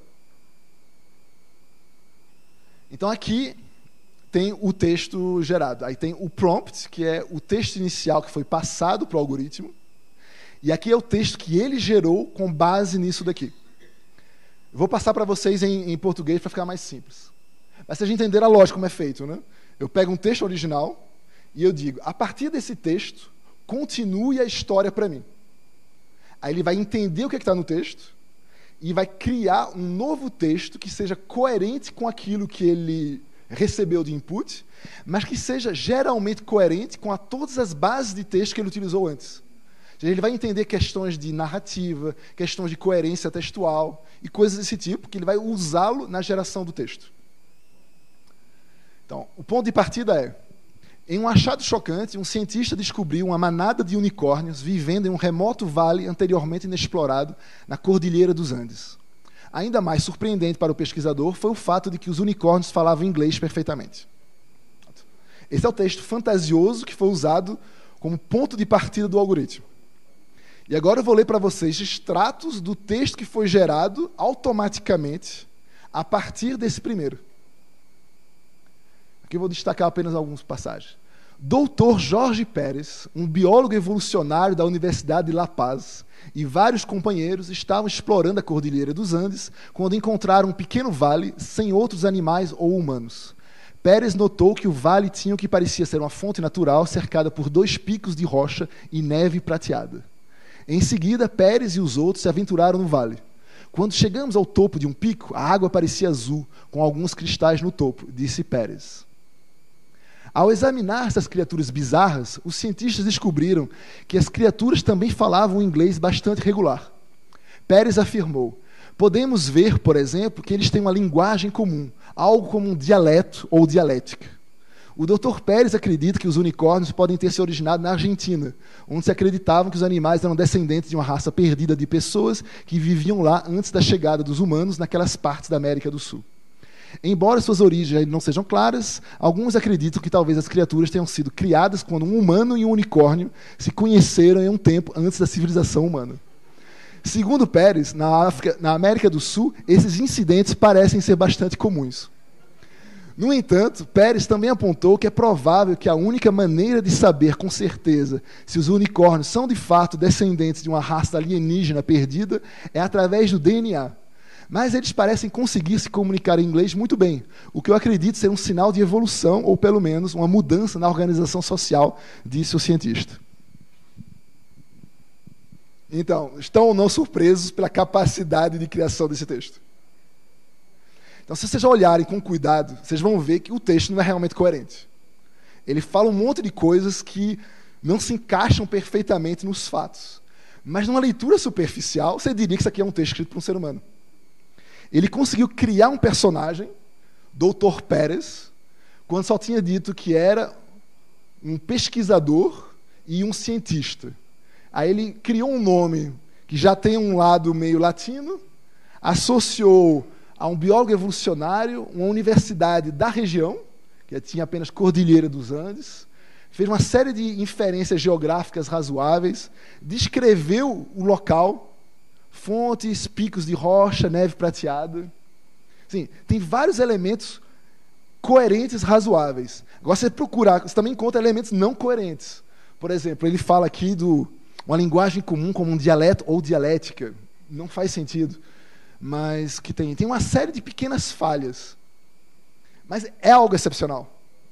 Então aqui tem o texto gerado. Aí tem o prompt, que é o texto inicial que foi passado para o algoritmo. E aqui é o texto que ele gerou com base nisso daqui. Eu vou passar para vocês em português para ficar mais simples. Mas vocês entenderam a lógica como é feito, né? Eu pego um texto original e eu digo, a partir desse texto, continue a história para mim. Aí ele vai entender o que está no texto e vai criar um novo texto que seja coerente com aquilo que ele recebeu de input, mas que seja geralmente coerente com todas as bases de texto que ele utilizou antes. Ele vai entender questões de narrativa, questões de coerência textual e coisas desse tipo, que ele vai usá-lo na geração do texto. Então, o ponto de partida é, em um achado chocante, um cientista descobriu uma manada de unicórnios vivendo em um remoto vale anteriormente inexplorado na Cordilheira dos Andes. Ainda mais surpreendente para o pesquisador foi o fato de que os unicórnios falavam inglês perfeitamente. Esse é o texto fantasioso que foi usado como ponto de partida do algoritmo. E agora eu vou ler para vocês extratos do texto que foi gerado automaticamente a partir desse primeiro. Aqui eu vou destacar apenas algumas passagens. Dr. Jorge Pérez, um biólogo evolucionário da Universidade de La Paz, e vários companheiros estavam explorando a Cordilheira dos Andes quando encontraram um pequeno vale sem outros animais ou humanos. Pérez notou que o vale tinha o que parecia ser uma fonte natural cercada por 2 picos de rocha e neve prateada. Em seguida, Pérez e os outros se aventuraram no vale. Quando chegamos ao topo de um pico, a água parecia azul, com alguns cristais no topo, disse Pérez. Ao examinar essas criaturas bizarras, os cientistas descobriram que as criaturas também falavam um inglês bastante regular. Pérez afirmou: podemos ver, por exemplo, que eles têm uma linguagem comum, algo como um dialeto ou dialética. O Dr. Pérez acredita que os unicórnios podem ter se originado na Argentina, onde se acreditavam que os animais eram descendentes de uma raça perdida de pessoas que viviam lá antes da chegada dos humanos naquelas partes da América do Sul. Embora suas origens não sejam claras, alguns acreditam que talvez as criaturas tenham sido criadas quando um humano e um unicórnio se conheceram em um tempo antes da civilização humana. Segundo Pérez, na América do Sul, esses incidentes parecem ser bastante comuns. No entanto, Pérez também apontou que é provável que a única maneira de saber com certeza se os unicórnios são de fato descendentes de uma raça alienígena perdida é através do DNA. Mas eles parecem conseguir se comunicar em inglês muito bem, o que eu acredito ser um sinal de evolução ou, pelo menos, uma mudança na organização social, disse o cientista. Então, estão ou não surpresos pela capacidade de criação desse texto? Então, se vocês olharem com cuidado, vocês vão ver que o texto não é realmente coerente. Ele fala um monte de coisas que não se encaixam perfeitamente nos fatos. Mas, numa leitura superficial, você diria que isso aqui é um texto escrito por um ser humano. Ele conseguiu criar um personagem, Dr. Pérez, quando só tinha dito que era um pesquisador e um cientista. Aí ele criou um nome que já tem um lado meio latino, associou a um biólogo evolucionário, uma universidade da região, que tinha apenas Cordilheira dos Andes, fez uma série de inferências geográficas razoáveis, descreveu o local, fontes, picos de rocha, neve prateada. Sim, tem vários elementos coerentes, razoáveis. Agora, você procurar, você também encontra elementos não coerentes. Por exemplo, ele fala aqui de uma linguagem comum como um dialeto ou dialética. Não faz sentido. Mas que tem uma série de pequenas falhas. Mas é algo excepcional.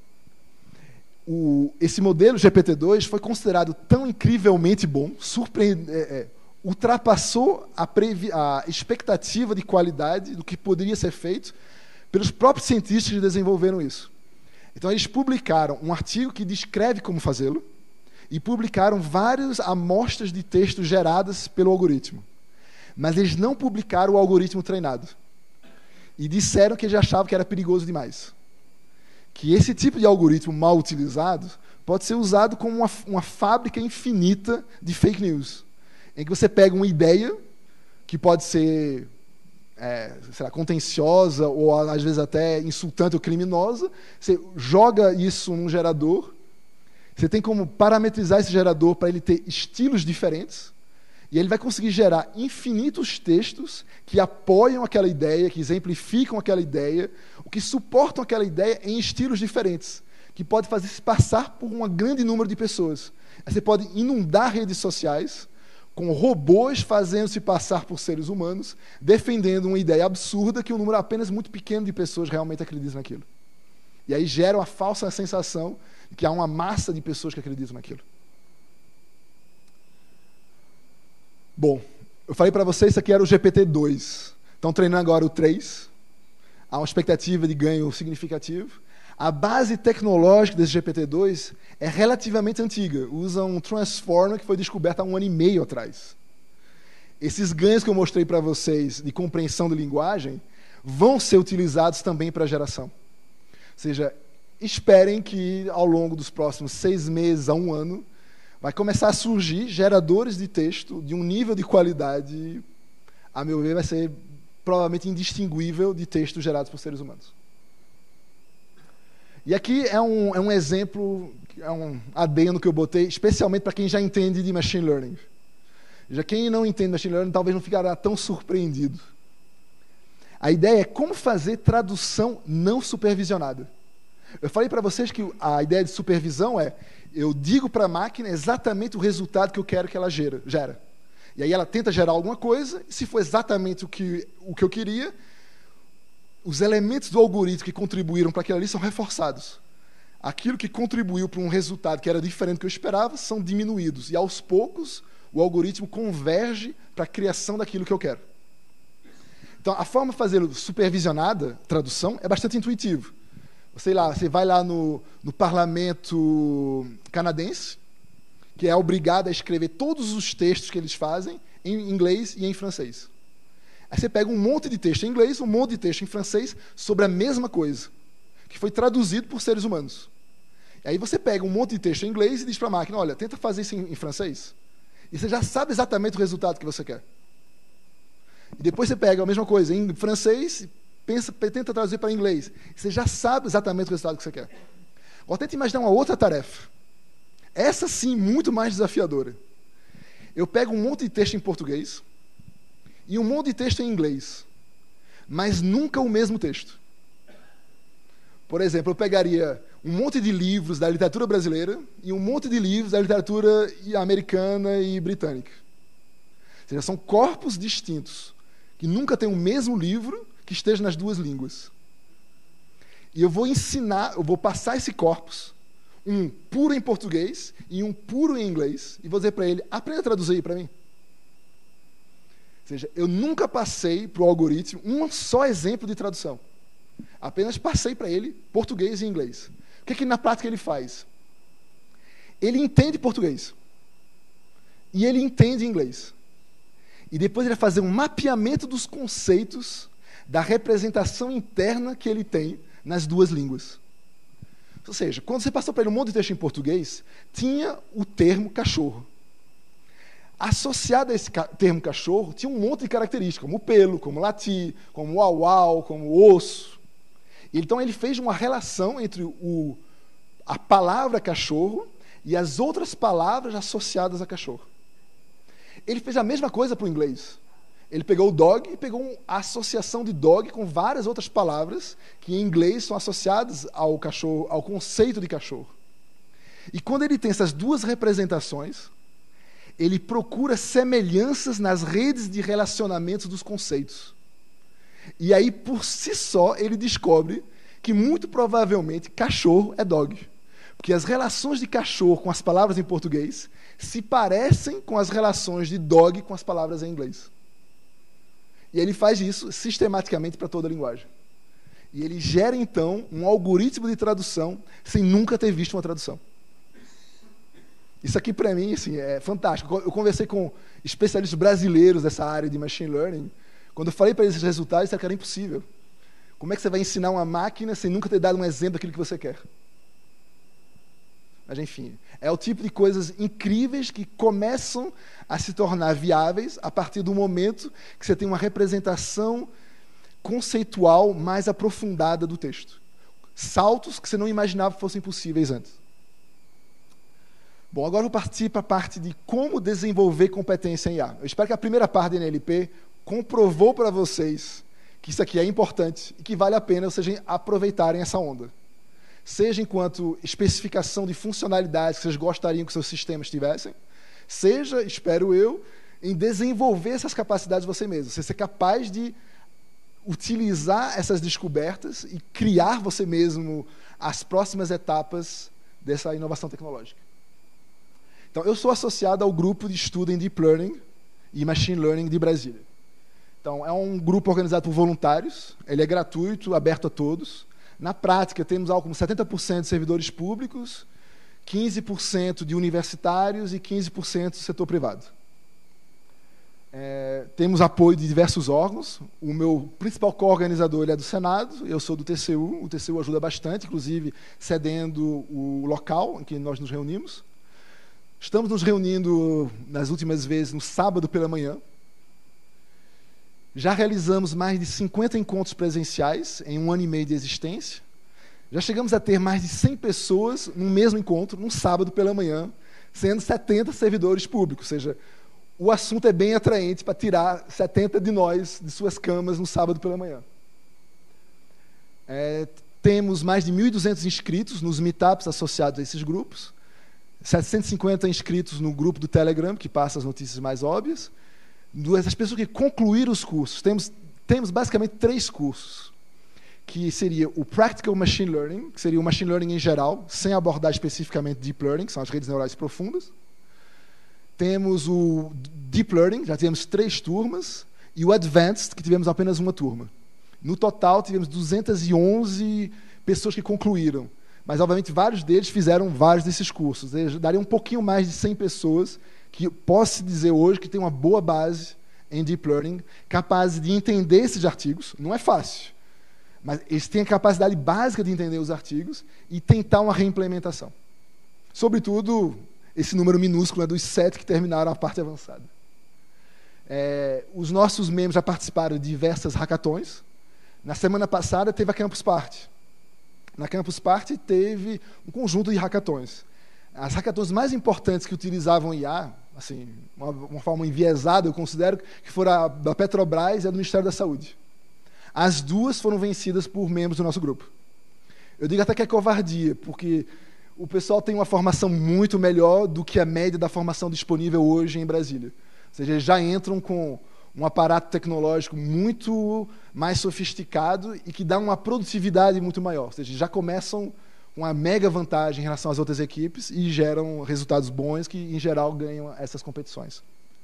Esse modelo GPT-2 foi considerado tão incrivelmente bom, ultrapassou a expectativa de qualidade do que poderia ser feito pelos próprios cientistas que desenvolveram isso. Então, eles publicaram um artigo que descreve como fazê-lo e publicaram várias amostras de texto geradas pelo algoritmo. Mas eles não publicaram o algoritmo treinado. E disseram que eles achavam que era perigoso demais. Que esse tipo de algoritmo mal utilizado pode ser usado como uma fábrica infinita de fake news, em que você pega uma ideia que pode ser contenciosa ou, às vezes, até insultante ou criminosa, você joga isso num gerador, você tem como parametrizar esse gerador para ele ter estilos diferentes, e ele vai conseguir gerar infinitos textos que apoiam aquela ideia, que exemplificam aquela ideia, ou que suportam aquela ideia em estilos diferentes, que pode fazer se passar por um grande número de pessoas. Aí você pode inundar redes sociais com robôs fazendo-se passar por seres humanos, defendendo uma ideia absurda que um número apenas muito pequeno de pessoas realmente acreditam naquilo. E aí gera uma falsa sensação de que há uma massa de pessoas que acreditam naquilo. Bom, eu falei para vocês que isso aqui era o GPT-2. Estão treinando agora o 3. Há uma expectativa de ganho significativo. A base tecnológica desse GPT-2 é relativamente antiga. Usa um transformer que foi descoberto há 1 ano e meio atrás. Esses ganhos que eu mostrei para vocês de compreensão de linguagem vão ser utilizados também para a geração. Ou seja, esperem que ao longo dos próximos 6 meses a 1 ano vai começar a surgir geradores de texto de um nível de qualidade, a meu ver, vai ser provavelmente indistinguível de textos gerados por seres humanos. E aqui é um exemplo, é um adendo que eu botei, especialmente para quem já entende de machine learning. Já quem não entende machine learning talvez não ficará tão surpreendido. A ideia é como fazer tradução não supervisionada. Eu falei para vocês que a ideia de supervisão é: eu digo para a máquina exatamente o resultado que eu quero que ela gera. E aí ela tenta gerar alguma coisa, e se for exatamente o que eu queria, os elementos do algoritmo que contribuíram para aquilo ali são reforçados. Aquilo que contribuiu para um resultado que era diferente do que eu esperava são diminuídos. E aos poucos, o algoritmo converge para a criação daquilo que eu quero. Então, a forma de fazer supervisionada, tradução, é bastante intuitivo. Sei lá, você vai lá no parlamento canadense, que é obrigado a escrever todos os textos que eles fazem em inglês e em francês. Aí você pega um monte de texto em inglês, um monte de texto em francês sobre a mesma coisa, que foi traduzido por seres humanos. E aí você pega um monte de texto em inglês e diz para a máquina, olha, tenta fazer isso em francês. E você já sabe exatamente o resultado que você quer. E depois você pega a mesma coisa em francês, tenta traduzir para inglês. Você já sabe exatamente o resultado que você quer. Agora tenta imaginar uma outra tarefa. Essa sim, muito mais desafiadora. Eu pego um monte de texto em português e um monte de texto em inglês, mas nunca o mesmo texto. Por exemplo, eu pegaria um monte de livros da literatura brasileira e um monte de livros da literatura americana e britânica. Ou seja, são corpos distintos, que nunca tem o mesmo livro que esteja nas duas línguas. E eu vou passar esse corpus, um puro em português e um puro em inglês, e vou dizer para ele, aprenda a traduzir para mim. Ou seja, eu nunca passei para o algoritmo um só exemplo de tradução. Apenas passei para ele português e inglês. O que na prática ele faz? Ele entende português. E ele entende inglês. E depois ele vai fazer um mapeamento dos conceitos da representação interna que ele tem nas duas línguas. Ou seja, quando você passou para ele um monte de texto em português, tinha o termo cachorro. Associado a esse termo cachorro, tinha um monte de características, como o pelo, como latir, como o uau-uau, como o osso. Então ele fez uma relação entre a palavra cachorro e as outras palavras associadas a cachorro. Ele fez a mesma coisa para o inglês. Ele pegou o dog e pegou a associação de dog com várias outras palavras que em inglês são associadas ao cachorro, ao conceito de cachorro. E quando ele tem essas duas representações, ele procura semelhanças nas redes de relacionamentos dos conceitos. E aí, por si só, ele descobre que, muito provavelmente, cachorro é dog. Porque as relações de cachorro com as palavras em português se parecem com as relações de dog com as palavras em inglês. E ele faz isso sistematicamente para toda a linguagem. E ele gera, então, um algoritmo de tradução sem nunca ter visto uma tradução. Isso aqui, para mim, assim, é fantástico. Eu conversei com especialistas brasileiros dessa área de machine learning. Quando eu falei para eles esses resultados, eles disseram que era impossível. Como é que você vai ensinar uma máquina sem nunca ter dado um exemplo daquilo que você quer? Mas, enfim, é o tipo de coisas incríveis que começam a se tornar viáveis a partir do momento que você tem uma representação conceitual mais aprofundada do texto. Saltos que você não imaginava que fossem possíveis antes. Bom, agora eu vou partir para a parte de como desenvolver competência em IA. Eu espero que a primeira parte da NLP comprovou para vocês que isso aqui é importante e que vale a pena vocês aproveitarem essa onda. Seja enquanto especificação de funcionalidades que vocês gostariam que seus sistemas tivessem, seja, espero eu, em desenvolver essas capacidades você mesmo. Você ser capaz de utilizar essas descobertas e criar você mesmo as próximas etapas dessa inovação tecnológica. Então, eu sou associado ao grupo de estudo em Deep Learning e Machine Learning de Brasília. Então, é um grupo organizado por voluntários, ele é gratuito, aberto a todos. Na prática, temos algo como 70% de servidores públicos, 15% de universitários e 15% do setor privado. Temos apoio de diversos órgãos. O meu principal co-organizador é do Senado, eu sou do TCU. O TCU ajuda bastante, inclusive cedendo o local em que nós nos reunimos. Estamos nos reunindo, nas últimas vezes, no sábado pela manhã. Já realizamos mais de 50 encontros presenciais em 1 ano e meio de existência. Já chegamos a ter mais de 100 pessoas no mesmo encontro, num sábado pela manhã, sendo 70 servidores públicos. Ou seja, o assunto é bem atraente para tirar 70 de nós de suas camas no sábado pela manhã. Temos mais de 1.200 inscritos nos meetups associados a esses grupos, 750 inscritos no grupo do Telegram, que passa as notícias mais óbvias. Das pessoas que concluíram os cursos, temos basicamente 3 cursos, que seria o Practical Machine Learning, que seria o Machine Learning em geral, sem abordar especificamente Deep Learning, que são as redes neurais profundas. Temos o Deep Learning, já tivemos 3 turmas, e o Advanced, que tivemos apenas 1 turma. No total, tivemos 211 pessoas que concluíram. Mas, obviamente, vários deles fizeram vários desses cursos. Daria um pouquinho mais de 100 pessoas que posso dizer hoje que tem uma boa base em Deep Learning, capazes de entender esses artigos. Não é fácil, mas eles têm a capacidade básica de entender os artigos e tentar uma reimplementação. Sobretudo, esse número minúsculo dos 7 que terminaram a parte avançada. Os nossos membros já participaram de diversas hackathons. Na semana passada teve a Campus Party. Na Campus Party teve um conjunto de hackathons. As hackathons mais importantes que utilizavam IA, assim, uma forma enviesada, eu considero, que foram a da Petrobras e a do Ministério da Saúde. As duas foram vencidas por membros do nosso grupo. Eu digo até que é covardia, porque o pessoal tem uma formação muito melhor do que a média da formação disponível hoje em Brasília. Ou seja, eles já entram com um aparato tecnológico muito mais sofisticado e que dá uma produtividade muito maior. Ou seja, já começam uma mega vantagem em relação às outras equipes e geram resultados bons que, em geral, ganham essas competições.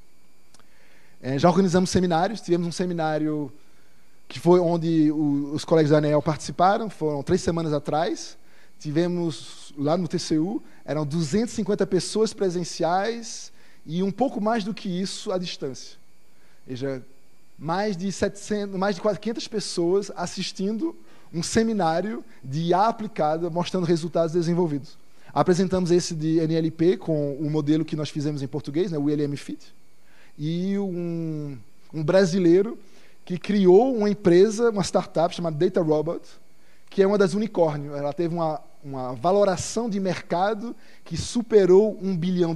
Já organizamos seminários. Tivemos um seminário que foi onde os colegas da ANEEL participaram, foram 3 semanas atrás. Tivemos, lá no TCU, eram 250 pessoas presenciais e um pouco mais do que isso à distância. Ou seja, mais de 500 pessoas assistindo um seminário de IA aplicada, mostrando resultados desenvolvidos. Apresentamos esse de NLP com o modelo que nós fizemos em português, né, o LM Fit, e um brasileiro que criou uma empresa, uma startup chamada Data Robot, que é uma das unicórnios. Ela teve uma valoração de mercado que superou $1 bilhão.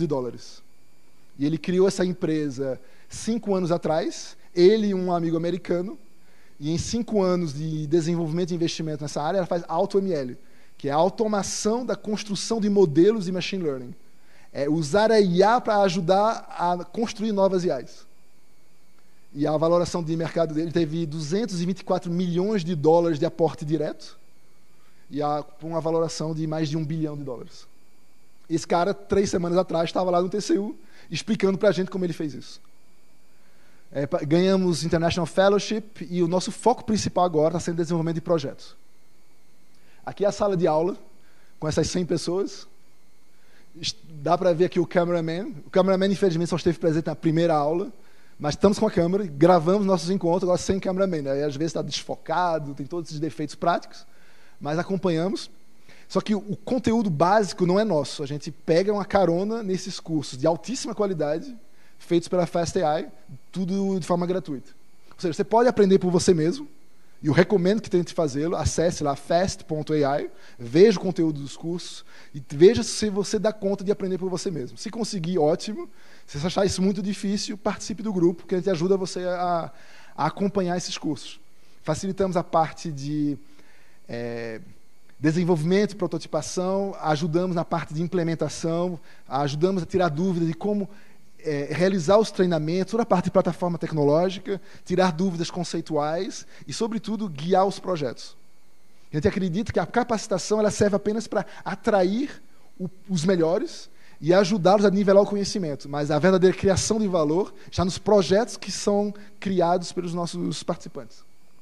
E ele criou essa empresa 5 anos atrás, ele e um amigo americano, e em 5 anos de desenvolvimento e investimento nessa área, ela faz AutoML, que é a automação da construção de modelos de machine learning. É usar a IA para ajudar a construir novas IAs. E a valoração de mercado dele teve $224 milhões de aporte direto, e uma valoração de mais de $1 bilhão. Esse cara, 3 semanas atrás, estava lá no TCU, explicando para a gente como ele fez isso. Ganhamos International Fellowship e o nosso foco principal agora está sendo desenvolvimento de projetos. Aqui é a sala de aula, com essas 100 pessoas. Dá para ver aqui o cameraman. O cameraman, infelizmente, só esteve presente na primeira aula, mas estamos com a câmera, gravamos nossos encontros agora sem cameraman. Né? Às vezes está desfocado, tem todos esses defeitos práticos, mas acompanhamos. Só que o conteúdo básico não é nosso. A gente pega uma carona nesses cursos de altíssima qualidade, feitos pela FastAI, tudo de forma gratuita. Ou seja, você pode aprender por você mesmo, e eu recomendo que tente fazê-lo. Acesse lá fast.ai, veja o conteúdo dos cursos e veja se você dá conta de aprender por você mesmo. Se conseguir, ótimo. Se você achar isso muito difícil, participe do grupo, que a gente ajuda você a acompanhar esses cursos. Facilitamos a parte de desenvolvimento e prototipação, ajudamos na parte de implementação, ajudamos a tirar dúvidas de como realizar os treinamentos, toda a parte de plataforma tecnológica, tirar dúvidas conceituais e, sobretudo, guiar os projetos. A gente acredita que a capacitação ela serve apenas para atrair os melhores e ajudá-los a nivelar o conhecimento, mas a verdadeira criação de valor está nos projetos que são criados pelos nossos participantes.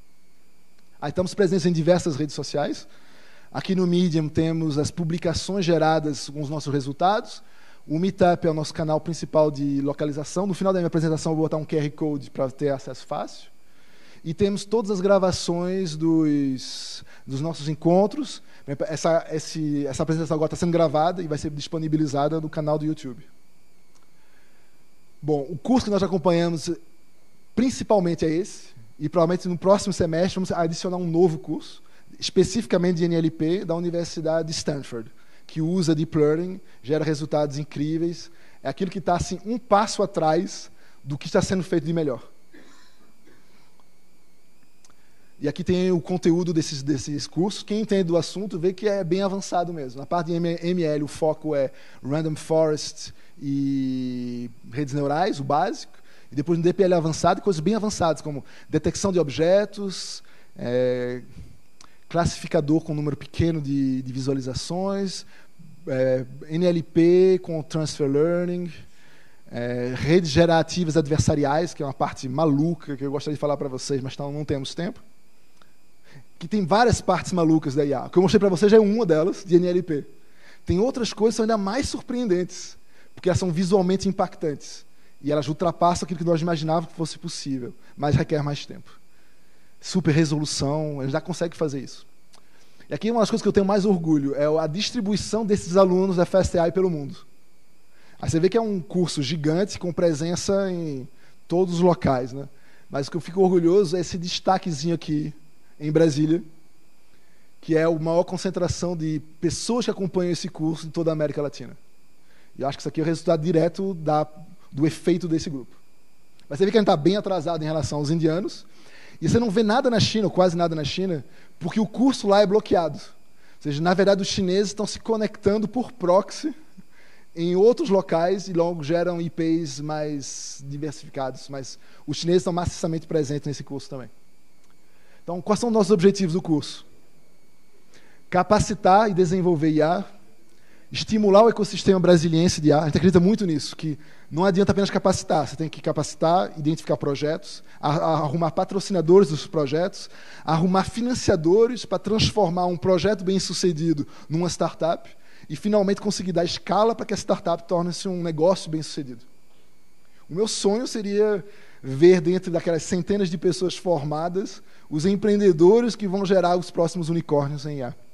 Aí estamos presentes em diversas redes sociais. Aqui no Medium temos as publicações geradas com os nossos resultados. O Meetup é o nosso canal principal de localização. No final da minha apresentação, eu vou botar um QR Code para ter acesso fácil. E temos todas as gravações dos nossos encontros. Essa apresentação agora está sendo gravada e vai ser disponibilizada no canal do YouTube. Bom, o curso que nós acompanhamos principalmente é esse. E provavelmente no próximo semestre vamos adicionar um novo curso, especificamente de NLP, da Universidade de Stanford, que usa Deep Learning, gera resultados incríveis. É aquilo que está assim, um passo atrás do que está sendo feito de melhor. E aqui tem o conteúdo desses cursos. Quem entende do assunto vê que é bem avançado mesmo. Na parte de ML, o foco é Random Forest e redes neurais, o básico. E depois no DPL avançado, coisas bem avançadas, como detecção de objetos, classificador com um número pequeno de visualizações, NLP com Transfer Learning, redes gerativas adversariais, que é uma parte maluca que eu gostaria de falar para vocês, mas não temos tempo. que tem várias partes malucas da IA. O que eu mostrei para vocês já é uma delas, de NLP. Tem outras coisas que são ainda mais surpreendentes, porque elas são visualmente impactantes. E elas ultrapassam aquilo que nós imaginávamos que fosse possível, mas requer mais tempo. Super resolução, a gente já consegue fazer isso. E aqui uma das coisas que eu tenho mais orgulho é a distribuição desses alunos da FastAI pelo mundo. Aí você vê que é um curso gigante com presença em todos os locais, né? Mas o que eu fico orgulhoso é esse destaquezinho aqui em Brasília, que é a maior concentração de pessoas que acompanham esse curso em toda a América Latina. E eu acho que isso aqui é o resultado direto do efeito desse grupo. Mas você vê que a gente está bem atrasado em relação aos indianos, e você não vê nada na China, ou quase nada na China, porque o curso lá é bloqueado. Ou seja, na verdade, os chineses estão se conectando por proxy em outros locais e logo geram IPs mais diversificados, mas os chineses estão maciçamente presentes nesse curso também. Então, quais são os nossos objetivos do curso? Capacitar e desenvolver IA, estimular o ecossistema brasiliense de IA. A gente acredita muito nisso, que não adianta apenas capacitar, você tem que capacitar, identificar projetos, arrumar patrocinadores dos projetos, arrumar financiadores para transformar um projeto bem-sucedido numa startup e, finalmente, conseguir dar escala para que a startup torne-se um negócio bem-sucedido. O meu sonho seria ver dentro daquelas centenas de pessoas formadas os empreendedores que vão gerar os próximos unicórnios em IA.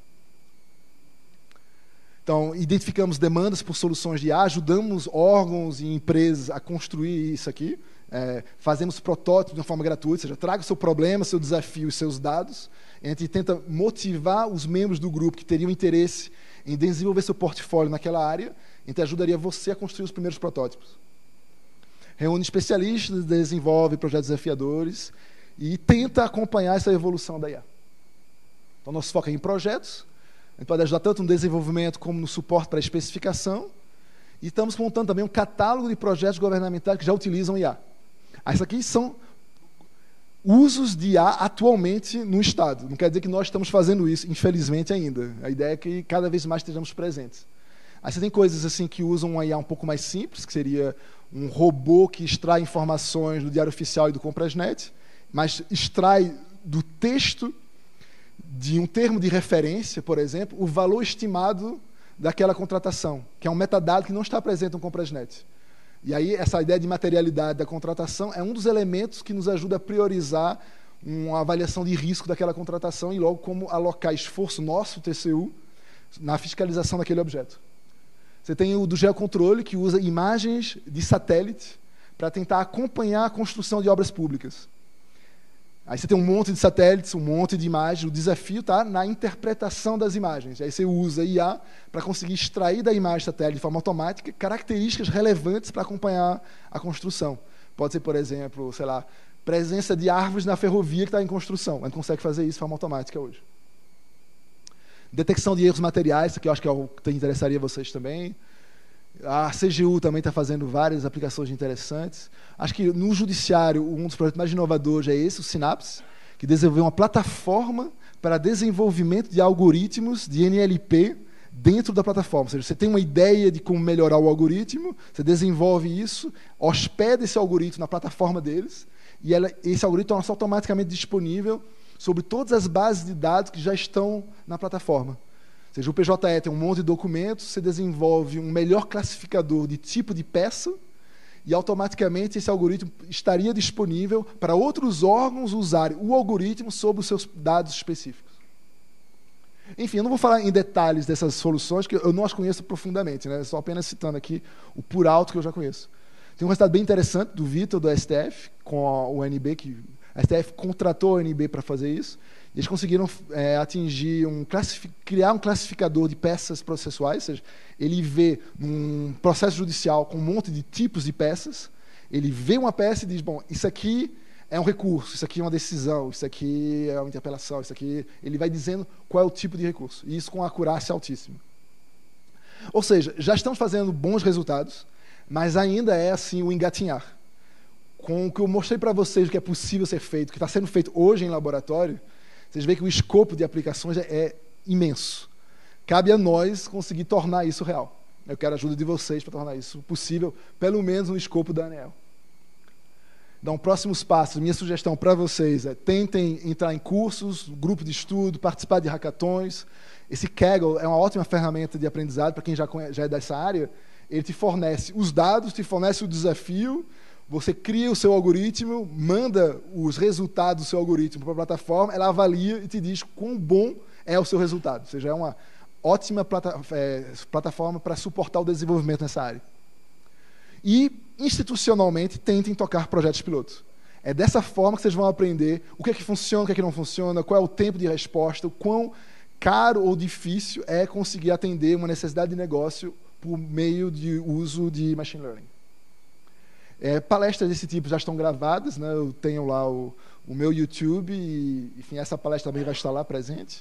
Então, identificamos demandas por soluções de IA, ajudamos órgãos e empresas a construir isso aqui, fazemos protótipos de uma forma gratuita, ou seja, traga o seu problema, seu desafio e seus dados. A gente tenta motivar os membros do grupo que teriam interesse em desenvolver seu portfólio naquela área, a gente ajudaria você a construir os primeiros protótipos. Reúne especialistas, desenvolve projetos desafiadores e tenta acompanhar essa evolução da IA. Então, nosso foco é em projetos. A gente pode ajudar tanto no desenvolvimento como no suporte para a especificação. E estamos montando também um catálogo de projetos governamentais que já utilizam IA. Isso aqui são usos de IA atualmente no Estado. Não quer dizer que nós estamos fazendo isso, infelizmente, ainda. A ideia é que cada vez mais estejamos presentes. Aí você tem coisas assim que usam uma IA um pouco mais simples, que seria um robô que extrai informações do Diário Oficial e do Comprasnet, mas extrai do texto de um termo de referência, por exemplo, o valor estimado daquela contratação, que é um metadado que não está presente no Comprasnet. E aí essa ideia de materialidade da contratação é um dos elementos que nos ajuda a priorizar uma avaliação de risco daquela contratação e logo como alocar esforço nosso, TCU, na fiscalização daquele objeto. Você tem o do geocontrole, que usa imagens de satélite para tentar acompanhar a construção de obras públicas. Aí você tem um monte de satélites, um monte de imagens. O desafio está na interpretação das imagens. Aí você usa IA para conseguir extrair da imagem satélite de forma automática características relevantes para acompanhar a construção. Pode ser, por exemplo, sei lá, presença de árvores na ferrovia que está em construção. A gente consegue fazer isso de forma automática hoje. Detecção de erros materiais, que eu acho que é o que interessaria vocês também. A CGU também está fazendo várias aplicações interessantes. Acho que no judiciário, um dos projetos mais inovadores é esse, o Synapse, que desenvolveu uma plataforma para desenvolvimento de algoritmos de NLP dentro da plataforma. Ou seja, você tem uma ideia de como melhorar o algoritmo, você desenvolve isso, hospeda esse algoritmo na plataforma deles, e esse algoritmo torna-se automaticamente disponível sobre todas as bases de dados que já estão na plataforma. Ou seja, o PJE tem um monte de documentos, você desenvolve um melhor classificador de tipo de peça e automaticamente esse algoritmo estaria disponível para outros órgãos usarem o algoritmo sobre os seus dados específicos. Enfim, eu não vou falar em detalhes dessas soluções, que eu não as conheço profundamente, né? Só apenas citando aqui o por alto que eu já conheço. Tem um resultado bem interessante do Vitor, do STF, com o NB, que a STF contratou o NB para fazer isso. Eles conseguiram atingir criar um classificador de peças processuais, ou seja, ele vê um processo judicial com um monte de tipos de peças, ele vê uma peça e diz, bom, isso aqui é um recurso, isso aqui é uma decisão, isso aqui é uma interpelação, isso aqui... Ele vai dizendo qual é o tipo de recurso, e isso com acurácia altíssima. Ou seja, já estamos fazendo bons resultados, mas ainda é assim o engatinhar. Com o que eu mostrei para vocês que é possível ser feito, que está sendo feito hoje em laboratório, vocês veem que o escopo de aplicações é imenso. Cabe a nós conseguir tornar isso real. Eu quero a ajuda de vocês para tornar isso possível, pelo menos no escopo da ANEEL. Então, próximos passos, minha sugestão para vocês é tentem entrar em cursos, grupo de estudo, participar de hackathons. Esse Kaggle é uma ótima ferramenta de aprendizado para quem já é dessa área. Ele te fornece os dados, te fornece o desafio, você cria o seu algoritmo, manda os resultados do seu algoritmo para a plataforma, ela avalia e te diz quão bom é o seu resultado. Ou seja, é uma ótima plataforma para suportar o desenvolvimento nessa área. E, institucionalmente, tentem tocar projetos pilotos. É dessa forma que vocês vão aprender o que é que funciona, o que é que não funciona, qual é o tempo de resposta, o quão caro ou difícil é conseguir atender uma necessidade de negócio por meio de uso de machine learning. Palestras desse tipo já estão gravadas, né? Eu tenho lá o meu YouTube, e enfim, essa palestra também vai estar lá presente.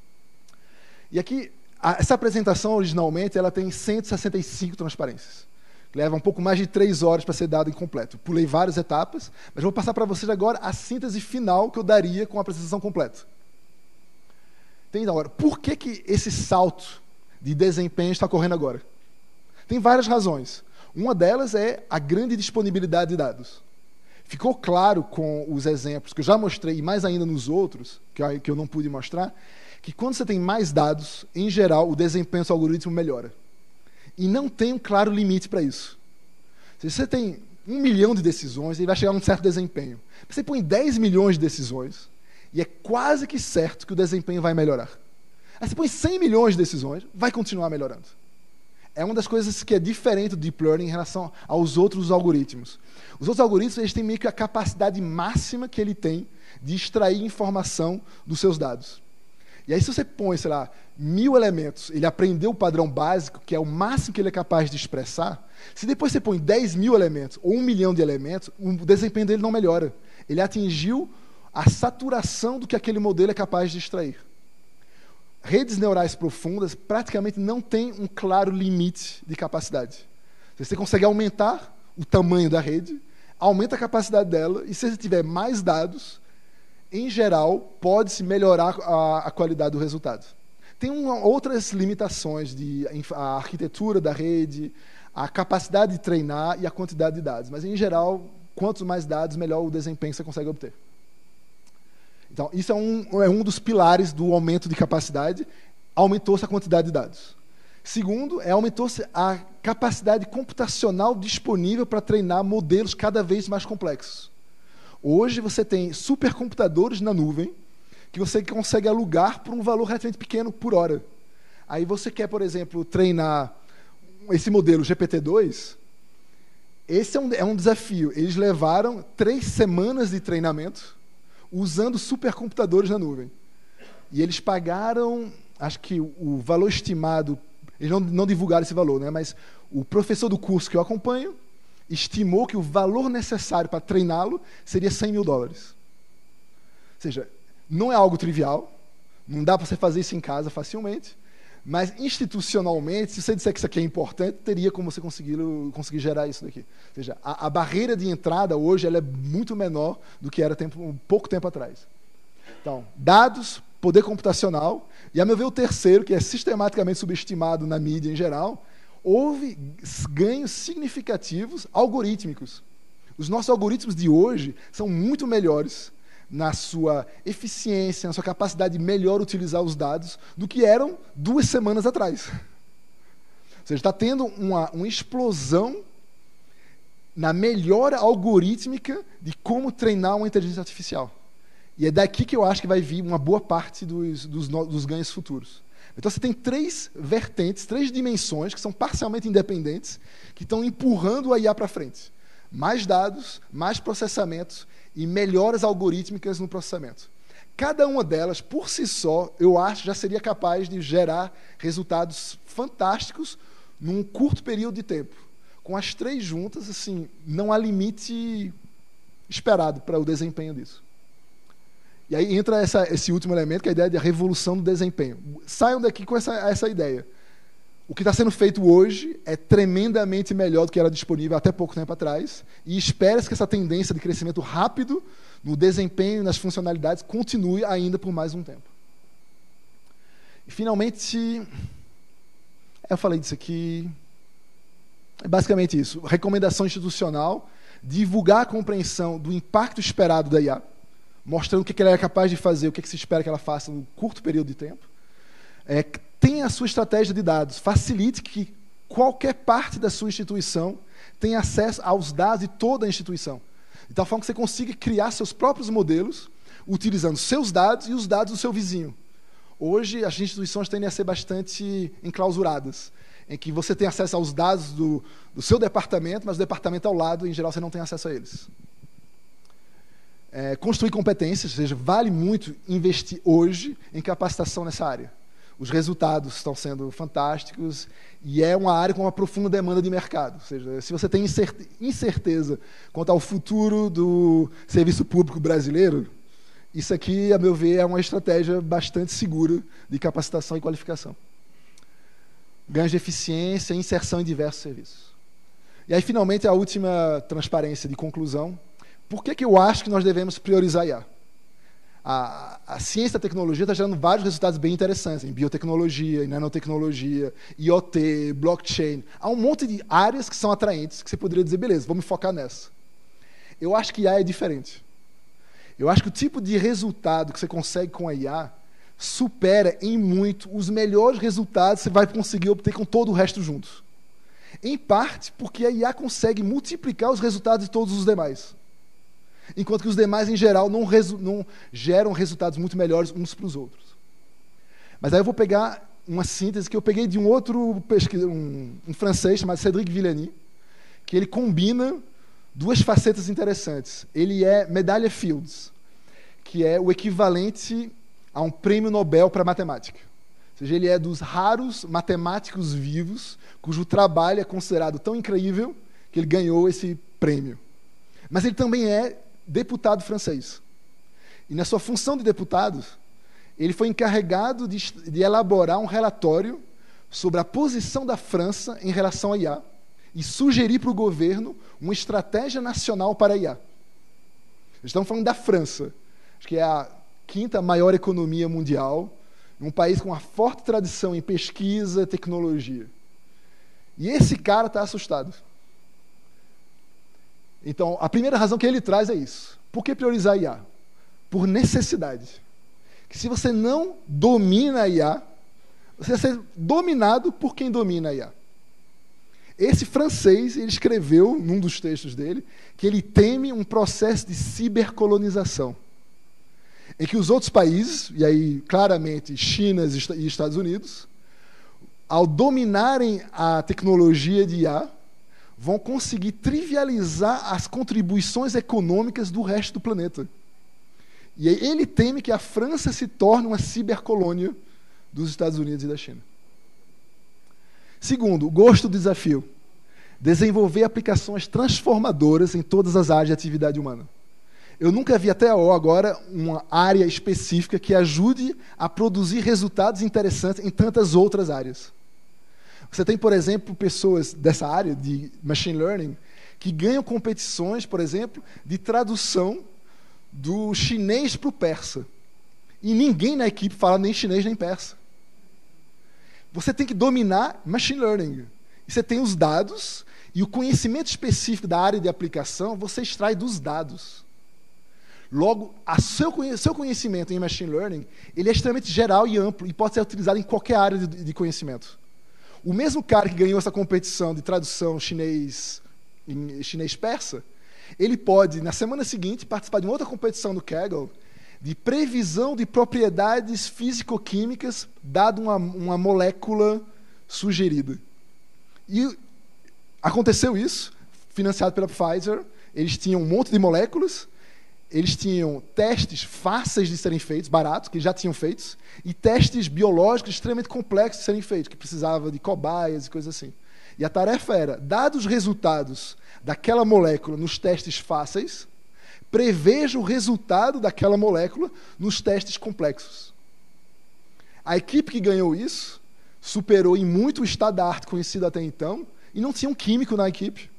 E aqui, essa apresentação, originalmente, ela tem 165 transparências. Leva um pouco mais de 3 horas para ser dado incompleto. Pulei várias etapas, mas vou passar para vocês agora a síntese final que eu daria com a apresentação completa. Então, agora, por que esse salto de desempenho está ocorrendo agora? Tem várias razões. Uma delas é a grande disponibilidade de dados. Ficou claro com os exemplos que eu já mostrei, e mais ainda nos outros, que eu não pude mostrar, que quando você tem mais dados, em geral, o desempenho do seu algoritmo melhora. E não tem um claro limite para isso. Se você tem 1 milhão de decisões, ele vai chegar a um certo desempenho. Você põe 10 milhões de decisões, e é quase que certo que o desempenho vai melhorar. Aí você põe 100 milhões de decisões, vai continuar melhorando. É uma das coisas que é diferente do Deep Learning em relação aos outros algoritmos. Os outros algoritmos, eles têm meio que a capacidade máxima que ele tem de extrair informação dos seus dados. E aí, se você põe, sei lá, 1000 elementos, ele aprendeu o padrão básico, que é o máximo que ele é capaz de expressar. Se depois você põe 10 mil elementos ou 1 milhão de elementos, o desempenho dele não melhora. Ele atingiu a saturação do que aquele modelo é capaz de extrair. Redes neurais profundas praticamente não têm um claro limite de capacidade. Você consegue aumentar o tamanho da rede, aumenta a capacidade dela, e se você tiver mais dados, em geral, pode-se melhorar a qualidade do resultado. Tem outras limitações, a arquitetura da rede, a capacidade de treinar e a quantidade de dados. Mas, em geral, quantos mais dados, melhor o desempenho você consegue obter. Então, isso é um dos pilares do aumento de capacidade. Aumentou-se a quantidade de dados. Segundo, aumentou-se a capacidade computacional disponível para treinar modelos cada vez mais complexos. Hoje você tem supercomputadores na nuvem que você consegue alugar por um valor relativamente pequeno por hora. Aí você quer, por exemplo, treinar esse modelo GPT-2. Esse é um desafio. Eles levaram 3 semanas de treinamento usando supercomputadores na nuvem. E eles pagaram, acho que o valor estimado, eles não divulgaram esse valor, né? Mas o professor do curso que eu acompanho estimou que o valor necessário para treiná-lo seria $100 mil. Ou seja, não é algo trivial, não dá para você fazer isso em casa facilmente, mas institucionalmente, se você disser que isso aqui é importante, teria como você conseguir gerar isso daqui. Ou seja, a barreira de entrada hoje ela é muito menor do que era pouco tempo atrás. Então, dados, poder computacional, e a meu ver o terceiro, que é sistematicamente subestimado na mídia em geral, houve ganhos significativos algorítmicos. Os nossos algoritmos de hoje são muito melhores na sua eficiência, na sua capacidade de melhor utilizar os dados do que eram 2 semanas atrás. Ou seja, está tendo uma explosão na melhora algorítmica de como treinar uma inteligência artificial. E é daqui que eu acho que vai vir uma boa parte dos ganhos futuros. Então você tem 3 vertentes, 3 dimensões que são parcialmente independentes, que estão empurrando a IA para frente. Mais dados, mais processamentos e melhoras algorítmicas no processamento. Cada uma delas, por si só, eu acho, já seria capaz de gerar resultados fantásticos num curto período de tempo. Com as 3 juntas, assim, não há limite esperado para o desempenho disso. E aí entra esse último elemento, que é a ideia de revolução do desempenho. Saiam daqui com essa ideia. O que está sendo feito hoje é tremendamente melhor do que era disponível até pouco tempo atrás, e espera-se que essa tendência de crescimento rápido no desempenho e nas funcionalidades continue ainda por mais um tempo. E, finalmente, eu falei disso aqui, é basicamente isso. Recomendação institucional. divulgar a compreensão do impacto esperado da IA, mostrando o que ela é capaz de fazer, o que se espera que ela faça no curto período de tempo. Tenha a sua estratégia de dados, facilite que qualquer parte da sua instituição tenha acesso aos dados de toda a instituição, de tal forma que você consiga criar seus próprios modelos, utilizando seus dados e os dados do seu vizinho. Hoje, as instituições tendem a ser bastante enclausuradas, em que você tem acesso aos dados do seu departamento, mas o departamento ao lado, em geral, você não tem acesso a eles. Construir competências, ou seja, vale muito investir hoje em capacitação nessa área. Os resultados estão sendo fantásticos e é uma área com uma profunda demanda de mercado. Ou seja, se você tem incerteza quanto ao futuro do serviço público brasileiro, isso aqui, a meu ver, é uma estratégia bastante segura de capacitação e qualificação. Ganhos de eficiência e inserção em diversos serviços. E aí, finalmente, a última transparência de conclusão. Por que eu acho que nós devemos priorizar IA? A ciência e a tecnologia está gerando vários resultados bem interessantes, em biotecnologia, em nanotecnologia, IoT, blockchain. Há um monte de áreas que são atraentes, que você poderia dizer, beleza, vou me focar nessa. Eu acho que IA é diferente. Eu acho que o tipo de resultado que você consegue com a IA supera em muito os melhores resultados que você vai conseguir obter com todo o resto junto. Em parte porque a IA consegue multiplicar os resultados de todos os demais. Enquanto que os demais, em geral, não geram resultados muito melhores uns para os outros. Mas aí eu vou pegar uma síntese que eu peguei de um outro pesquisador, um francês chamado Cédric Villani, que ele combina duas facetas interessantes. Ele é medalha Fields, que é o equivalente a um prêmio Nobel para matemática. Ou seja, ele é dos raros matemáticos vivos cujo trabalho é considerado tão incrível que ele ganhou esse prêmio. Mas ele também é deputado francês. E na sua função de deputado, ele foi encarregado de elaborar um relatório sobre a posição da França em relação à IA e sugerir para o governo uma estratégia nacional para a IA. Estamos falando da França, que é a 5ª maior economia mundial, um país com uma forte tradição em pesquisa e tecnologia. E esse cara está assustado. Então, a primeira razão que ele traz é isso. Por que priorizar a IA? Por necessidade. Que se você não domina a IA, você vai ser dominado por quem domina a IA. Esse francês, ele escreveu, num dos textos dele, que ele teme um processo de cibercolonização, em que os outros países, e aí claramente China e Estados Unidos, ao dominarem a tecnologia de IA, vão conseguir trivializar as contribuições econômicas do resto do planeta. E aí ele teme que a França se torne uma cibercolônia dos Estados Unidos e da China. Segundo, o gosto do desafio. Desenvolver aplicações transformadoras em todas as áreas de atividade humana. Eu nunca vi até agora uma área específica que ajude a produzir resultados interessantes em tantas outras áreas. Você tem, por exemplo, pessoas dessa área de machine learning que ganham competições, por exemplo, de tradução do chinês para o persa. E ninguém na equipe fala nem chinês nem persa. Você tem que dominar machine learning. E você tem os dados e o conhecimento específico da área de aplicação você extrai dos dados. Logo, seu conhecimento em machine learning ele é extremamente geral e amplo e pode ser utilizado em qualquer área de conhecimento. O mesmo cara que ganhou essa competição de tradução chinês-persa, ele pode, na semana seguinte, participar de uma outra competição do Kaggle de previsão de propriedades físico-químicas dado uma molécula sugerida. E aconteceu isso, financiado pela Pfizer. Eles tinham um monte de moléculas, eles tinham testes fáceis de serem feitos, baratos, que já tinham feitos, e testes biológicos extremamente complexos de serem feitos, que precisava de cobaias e coisas assim. E a tarefa era, dados os resultados daquela molécula nos testes fáceis, preveja o resultado daquela molécula nos testes complexos. A equipe que ganhou isso superou em muito o estado da arte conhecido até então e não tinha um químico na equipe.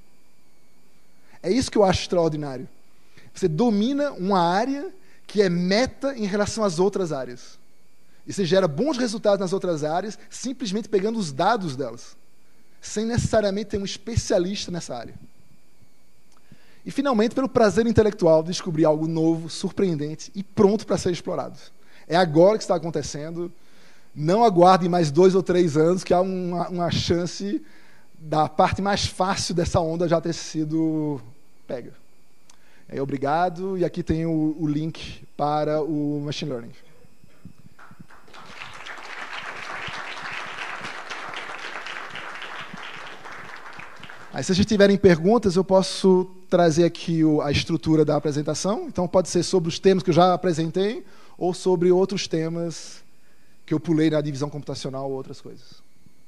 É isso que eu acho extraordinário. Você domina uma área que é meta em relação às outras áreas. E você gera bons resultados nas outras áreas simplesmente pegando os dados delas, sem necessariamente ter um especialista nessa área. E, finalmente, pelo prazer intelectual de descobrir algo novo, surpreendente e pronto para ser explorado. É agora que está acontecendo. Não aguardem mais 2 ou 3 anos, que há uma chance da parte mais fácil dessa onda já ter sido pega. Obrigado. E aqui tem o link para o Machine Learning. Aí, se vocês tiverem perguntas, eu posso trazer aqui a estrutura da apresentação. Então, pode ser sobre os temas que eu já apresentei ou sobre outros temas que eu pulei na divisão computacional ou outras coisas.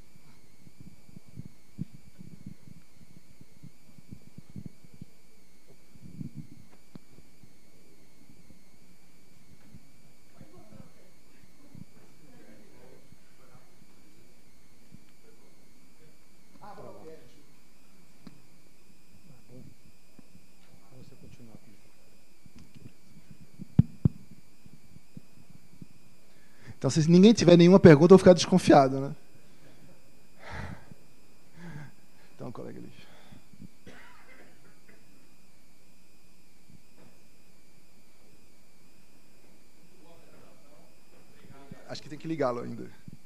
Então, se ninguém tiver nenhuma pergunta, eu vou ficar desconfiado, né? Então, colega Lígia. Acho que tem que ligá-lo ainda.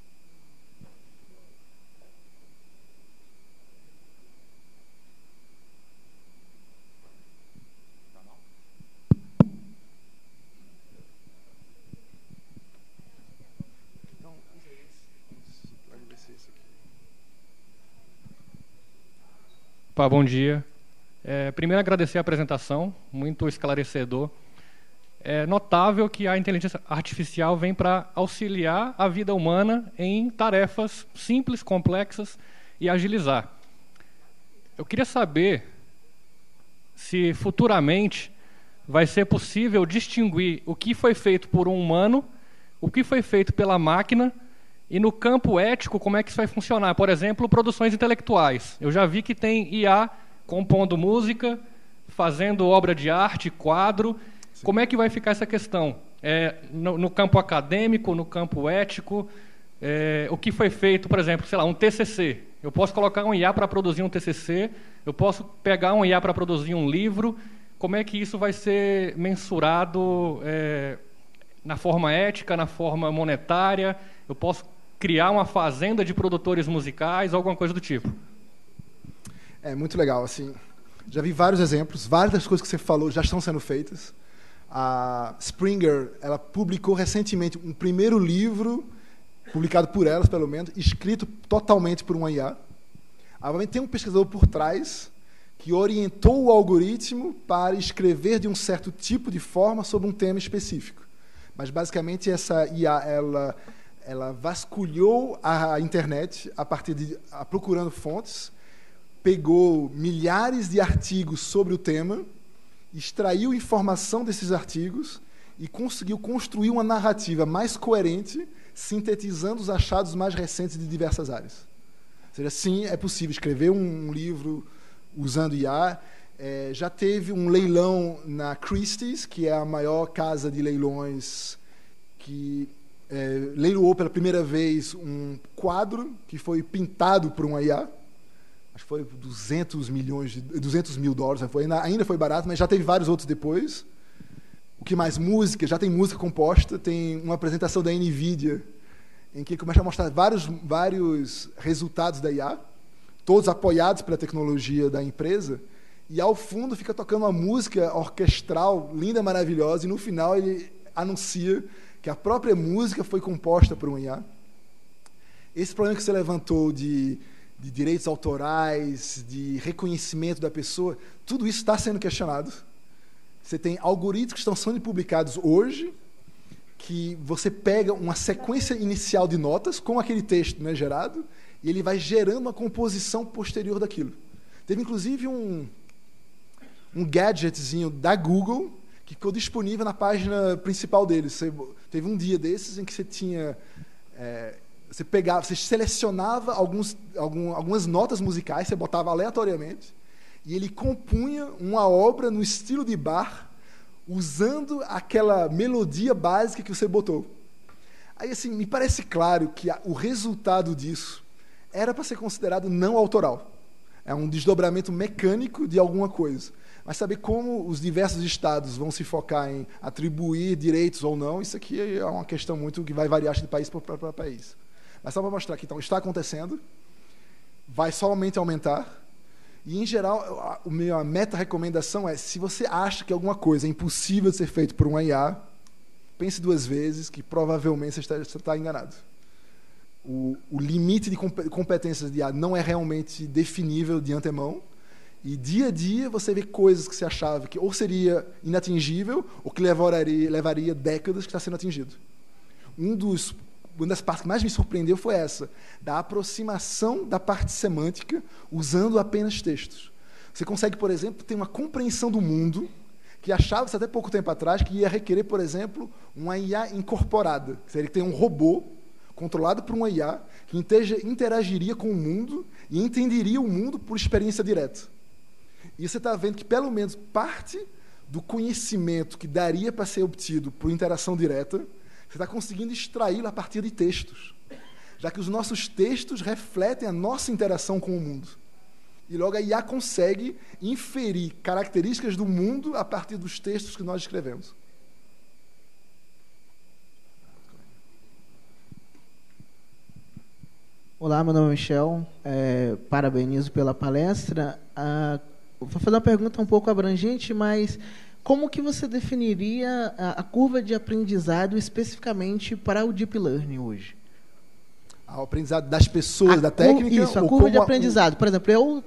Opa, bom dia. Primeiro, agradecer a apresentação, muito esclarecedor. É notável que a inteligência artificial vem para auxiliar a vida humana em tarefas simples, complexas e agilizar. Eu queria saber se futuramente vai ser possível distinguir o que foi feito por um humano, o que foi feito pela máquina, e no campo ético, como é que isso vai funcionar? Por exemplo, produções intelectuais. Eu já vi que tem IA compondo música, fazendo obra de arte, quadro. Sim. Como é que vai ficar essa questão? No campo acadêmico, no campo ético, o que foi feito, por exemplo, sei lá, um TCC. Eu posso colocar um IA para produzir um TCC, eu posso pegar um IA para produzir um livro. Como é que isso vai ser mensurado na forma ética, na forma monetária? Eu posso criar uma fazenda de produtores musicais, alguma coisa do tipo. É muito legal, assim. Já vi vários exemplos, várias das coisas que você falou já estão sendo feitas. A Springer, ela publicou recentemente um primeiro livro, publicado por elas, pelo menos, escrito totalmente por uma IA. Obviamente tem um pesquisador por trás que orientou o algoritmo para escrever de um certo tipo de forma sobre um tema específico. Mas, basicamente, essa IA, ela vasculhou a internet procurando fontes, pegou milhares de artigos sobre o tema, extraiu informação desses artigos e conseguiu construir uma narrativa mais coerente, sintetizando os achados mais recentes de diversas áreas. Ou seja, sim, é possível escrever um livro usando IA. Já teve um leilão na Christie's, que é a maior casa de leilões, que leiloou pela primeira vez um quadro que foi pintado por uma IA. Acho que foi $200 mil, ainda foi barato, mas já teve vários outros depois. O que mais? Música, já tem música composta, tem uma apresentação da NVIDIA, em que ele começa a mostrar vários resultados da IA, todos apoiados pela tecnologia da empresa, e ao fundo fica tocando uma música orquestral, linda, maravilhosa, e no final ele anuncia que a própria música foi composta por um IA. Esse problema que você levantou de direitos autorais, de reconhecimento da pessoa, tudo isso está sendo questionado. Você tem algoritmos que estão sendo publicados hoje, que você pega uma sequência inicial de notas com aquele texto, né, gerado, e ele vai gerando uma composição posterior daquilo. Teve, inclusive, um gadgetzinho da Google que ficou disponível na página principal deles. Teve um dia desses em que você tinha... você selecionava algumas notas musicais, você botava aleatoriamente, e ele compunha uma obra no estilo de Bach, usando aquela melodia básica que você botou. Aí, assim, me parece claro que o resultado disso era para ser considerado não autoral. É um desdobramento mecânico de alguma coisa. Mas saber como os diversos estados vão se focar em atribuir direitos ou não, isso aqui é uma questão muito que vai variar de país para país. Mas só para mostrar que então, está acontecendo, vai somente aumentar, e, em geral, a minha meta-recomendação é, se você acha que alguma coisa é impossível de ser feito por uma IA, pense 2 vezes, que provavelmente você está enganado. O limite de competências de IA não é realmente definível de antemão, e dia a dia você vê coisas que você achava que ou seria inatingível ou que levaria décadas que está sendo atingido. Uma das partes que mais me surpreendeu foi essa, da aproximação da parte semântica usando apenas textos. Você consegue, por exemplo, ter uma compreensão do mundo que achava-se até pouco tempo atrás que ia requerer, por exemplo, uma IA incorporada. Seria que tem um robô controlado por uma IA que interagiria com o mundo e entenderia o mundo por experiência direta. E você está vendo que, pelo menos, parte do conhecimento que daria para ser obtido por interação direta, você está conseguindo extraí-lo a partir de textos, já que os nossos textos refletem a nossa interação com o mundo. E logo a IA consegue inferir características do mundo a partir dos textos que nós escrevemos. Olá, meu nome é Michel. Parabenizo pela palestra. Vou fazer uma pergunta um pouco abrangente, mas como que você definiria a curva de aprendizado especificamente para o Deep Learning hoje? O aprendizado das pessoas, da técnica? Isso, a curva de aprendizado. Por exemplo, eu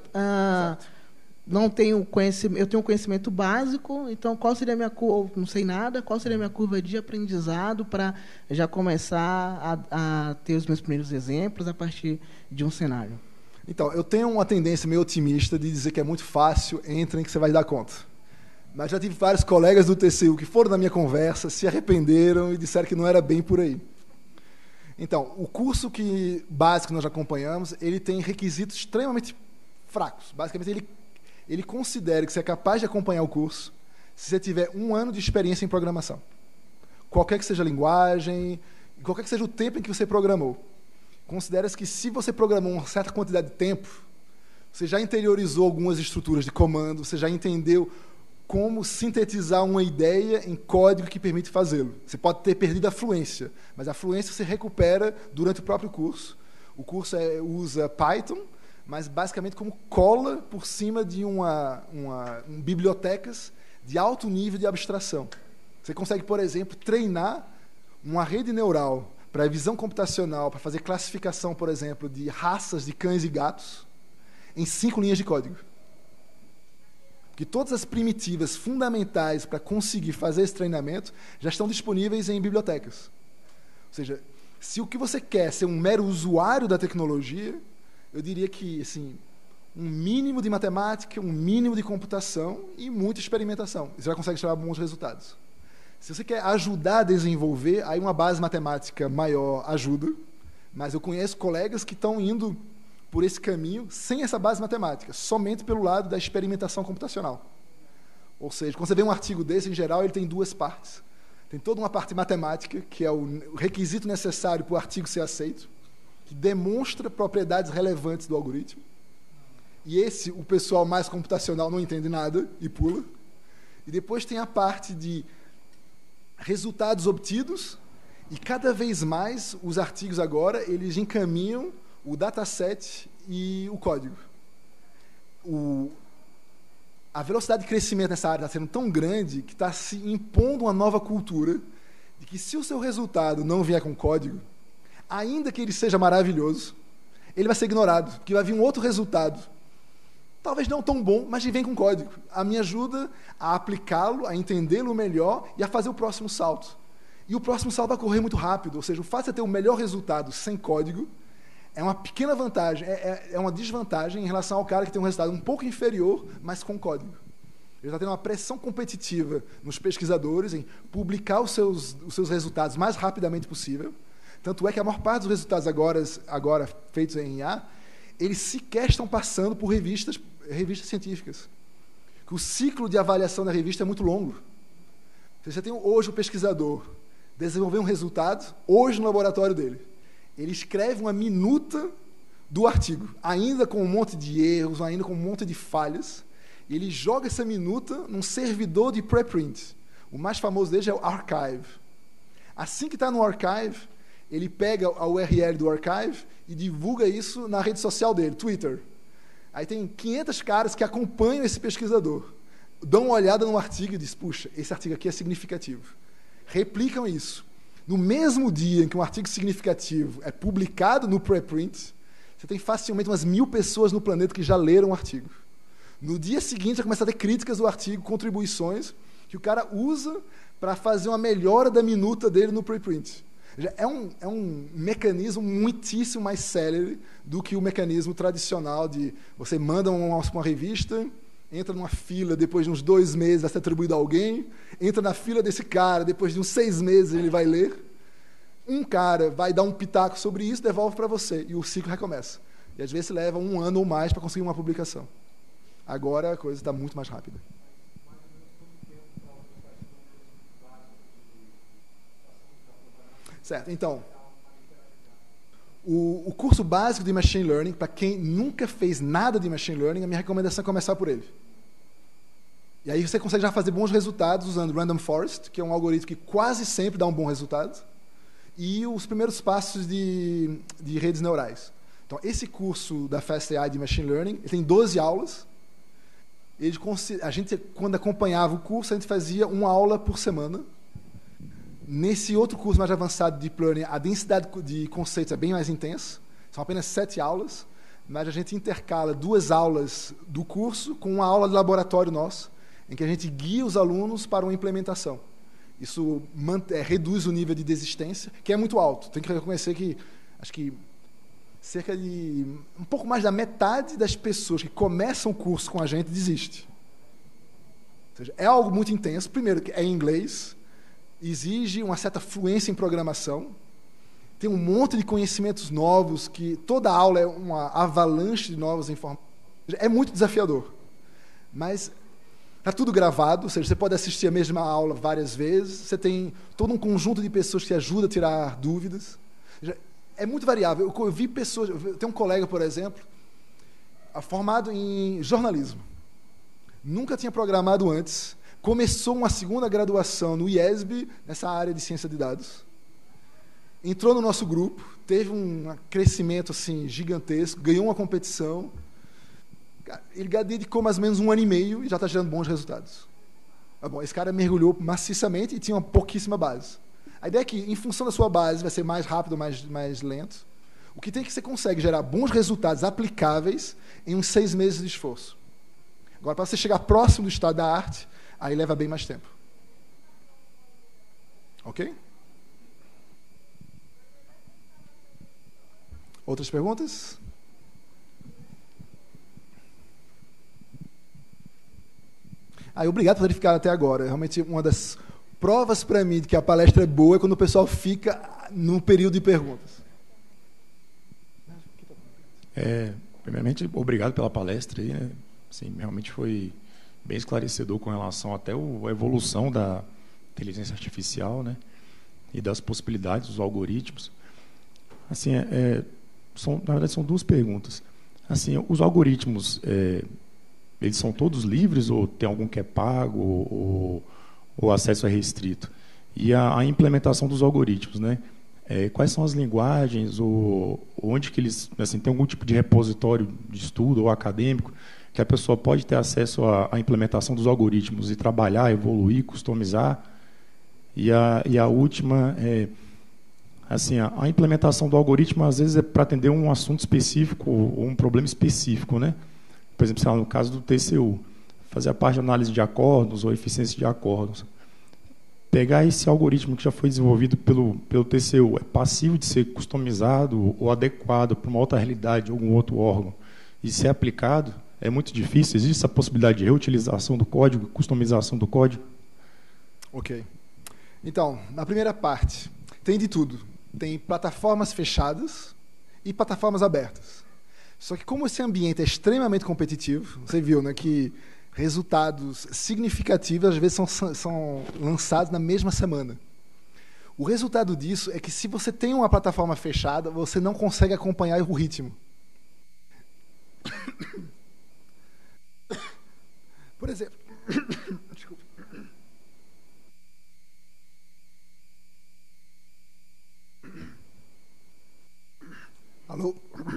não tenho conhecimento, eu tenho um conhecimento básico, então qual seria a minha curva, não sei nada, qual seria a minha curva de aprendizado para já começar a ter os meus primeiros exemplos a partir de um cenário? Então, eu tenho uma tendência meio otimista de dizer que é muito fácil, entrem que você vai dar conta. Mas já tive vários colegas do TCU que foram na minha conversa, se arrependeram e disseram que não era bem por aí. Então, o curso básico que nós acompanhamos, ele tem requisitos extremamente fracos. Basicamente, ele considera que você é capaz de acompanhar o curso se você tiver 1 ano de experiência em programação. Qualquer que seja a linguagem, qualquer que seja o tempo em que você programou. Considera-se que se você programou uma certa quantidade de tempo, você já interiorizou algumas estruturas de comando, você já entendeu como sintetizar uma ideia em código que permite fazê-lo. Você pode ter perdido a fluência, mas a fluência se recupera durante o próprio curso. O curso usa Python, mas basicamente como cola por cima de bibliotecas de alto nível de abstração. Você consegue, por exemplo, treinar uma rede neural para visão computacional, para fazer classificação, por exemplo, de raças de cães e gatos, em 5 linhas de código. Que todas as primitivas fundamentais para conseguir fazer esse treinamento já estão disponíveis em bibliotecas. Ou seja, se o que você quer é ser um mero usuário da tecnologia, eu diria que assim, um mínimo de matemática, um mínimo de computação e muita experimentação. Você já consegue tirar bons resultados. Se você quer ajudar a desenvolver, aí uma base matemática maior ajuda, mas eu conheço colegas que estão indo por esse caminho sem essa base matemática, somente pelo lado da experimentação computacional. Ou seja, quando você vê um artigo desse, em geral, ele tem 2 partes. Tem toda uma parte matemática, que é o requisito necessário para o artigo ser aceito, que demonstra propriedades relevantes do algoritmo. E o pessoal mais computacional não entende nada e pula. E depois tem a parte de resultados obtidos, e cada vez mais os artigos agora eles encaminham o dataset e o código. A velocidade de crescimento nessa área está sendo tão grande que está se impondo uma nova cultura de que se o seu resultado não vier com código, ainda que ele seja maravilhoso, ele vai ser ignorado, porque vai vir um outro resultado, talvez não tão bom, mas que vem com código. A me ajuda a aplicá-lo, a entendê-lo melhor e a fazer o próximo salto. E o próximo salto vai correr muito rápido, ou seja, o fato de você ter o melhor resultado sem código é uma pequena vantagem, é uma desvantagem em relação ao cara que tem um resultado um pouco inferior, mas com código. Ele está tendo uma pressão competitiva nos pesquisadores em publicar os seus resultados mais rapidamente possível. Tanto é que a maior parte dos resultados agora feitos em IA, eles sequer estão passando por revistas científicas. Que o ciclo de avaliação da revista é muito longo. Você tem hoje o pesquisador desenvolver um resultado, hoje no laboratório dele. Ele escreve uma minuta do artigo, ainda com um monte de erros, ainda com um monte de falhas, e ele joga essa minuta num servidor de preprint. O mais famoso deles é o Archive. Assim que está no Archive, ele pega a URL do Archive e divulga isso na rede social dele, Twitter. Aí tem 500 caras que acompanham esse pesquisador, dão uma olhada no artigo e dizem, puxa, esse artigo aqui é significativo. Replicam isso. No mesmo dia em que um artigo significativo é publicado no preprint, você tem facilmente umas 1000 pessoas no planeta que já leram o artigo. No dia seguinte, já começa a ter críticas do artigo, contribuições, que o cara usa para fazer uma melhora da minuta dele no preprint. É um mecanismo muitíssimo mais célere do que o mecanismo tradicional de você manda uma revista, entra numa fila, depois de uns 2 meses vai ser atribuído a alguém, entra na fila desse cara, depois de uns 6 meses ele vai ler. Um cara vai dar um pitaco sobre isso, devolve para você, e o ciclo recomeça. E às vezes leva 1 ano ou mais para conseguir uma publicação. Agora a coisa está muito mais rápida. Certo, então, o curso básico de Machine Learning, para quem nunca fez nada de Machine Learning, a minha recomendação é começar por ele. E aí você consegue já fazer bons resultados usando Random Forest, que é um algoritmo que quase sempre dá um bom resultado, e os primeiros passos de redes neurais. Então, esse curso da FastAI de Machine Learning, ele tem 12 aulas. A gente, quando acompanhava o curso, a gente fazia 1 aula por semana. Nesse outro curso mais avançado de Deep Learning, a densidade de conceitos é bem mais intensa. São apenas 7 aulas, mas a gente intercala 2 aulas do curso com uma aula de laboratório nosso, em que a gente guia os alunos para uma implementação. Isso reduz o nível de desistência, que é muito alto. Tem que reconhecer que, acho que cerca de um pouco mais da metade das pessoas que começam o curso com a gente desiste. Ou seja, é algo muito intenso. Primeiro, que é em inglês, exige uma certa fluência em programação, tem um monte de conhecimentos novos, que toda aula é uma avalanche de novas informações. É muito desafiador. Mas está tudo gravado, ou seja, você pode assistir a mesma aula várias vezes, você tem todo um conjunto de pessoas que ajudam a tirar dúvidas. É muito variável. Eu vi pessoas... Eu tenho um colega, por exemplo, formado em jornalismo. Nunca tinha programado antes. Começou uma segunda graduação no IESB, nessa área de ciência de dados. Entrou no nosso grupo, teve um crescimento assim, gigantesco, ganhou uma competição. Ele dedicou mais ou menos 1 ano e meio e já está gerando bons resultados. Bom, esse cara mergulhou maciçamente e tinha uma pouquíssima base. A ideia é que, em função da sua base, vai ser mais rápido ou mais lento. O que tem é que você consegue gerar bons resultados aplicáveis em uns 6 meses de esforço. Agora, para você chegar próximo do estado da arte, aí leva bem mais tempo. Ok? Outras perguntas? Obrigado por ter ficado até agora. Realmente, uma das provas para mim de que a palestra é boa é quando o pessoal fica no período de perguntas. Primeiramente, obrigado pela palestra. Aí, né? Assim, realmente foi bem esclarecedor com relação até a evolução da inteligência artificial, né? E das possibilidades dos algoritmos. Assim, na verdade, são 2 perguntas. Assim, os algoritmos, eles são todos livres ou tem algum que é pago ou o acesso é restrito? E a implementação dos algoritmos, né? Quais são as linguagens ou onde que eles, assim, tem algum tipo de repositório de estudo ou acadêmico que a pessoa pode ter acesso à implementação dos algoritmos e trabalhar, evoluir, customizar? E a última assim, a implementação do algoritmo às vezes é para atender um assunto específico ou um problema específico, né? Por exemplo, sei lá, no caso do TCU, fazer a parte de análise de acordos ou eficiência de acordos. Pegar esse algoritmo que já foi desenvolvido pelo TCU, é passível de ser customizado ou adequado para uma outra realidade de algum outro órgão e ser aplicado? É muito difícil? Existe essa possibilidade de reutilização do código, customização do código? Ok. Então, na primeira parte, tem de tudo. Tem plataformas fechadas e plataformas abertas. Só que como esse ambiente é extremamente competitivo, você viu, né, que resultados significativos às vezes são lançados na mesma semana. O resultado disso é que se você tem uma plataforma fechada, você não consegue acompanhar o ritmo. por exemplo... Desculpa. Alô?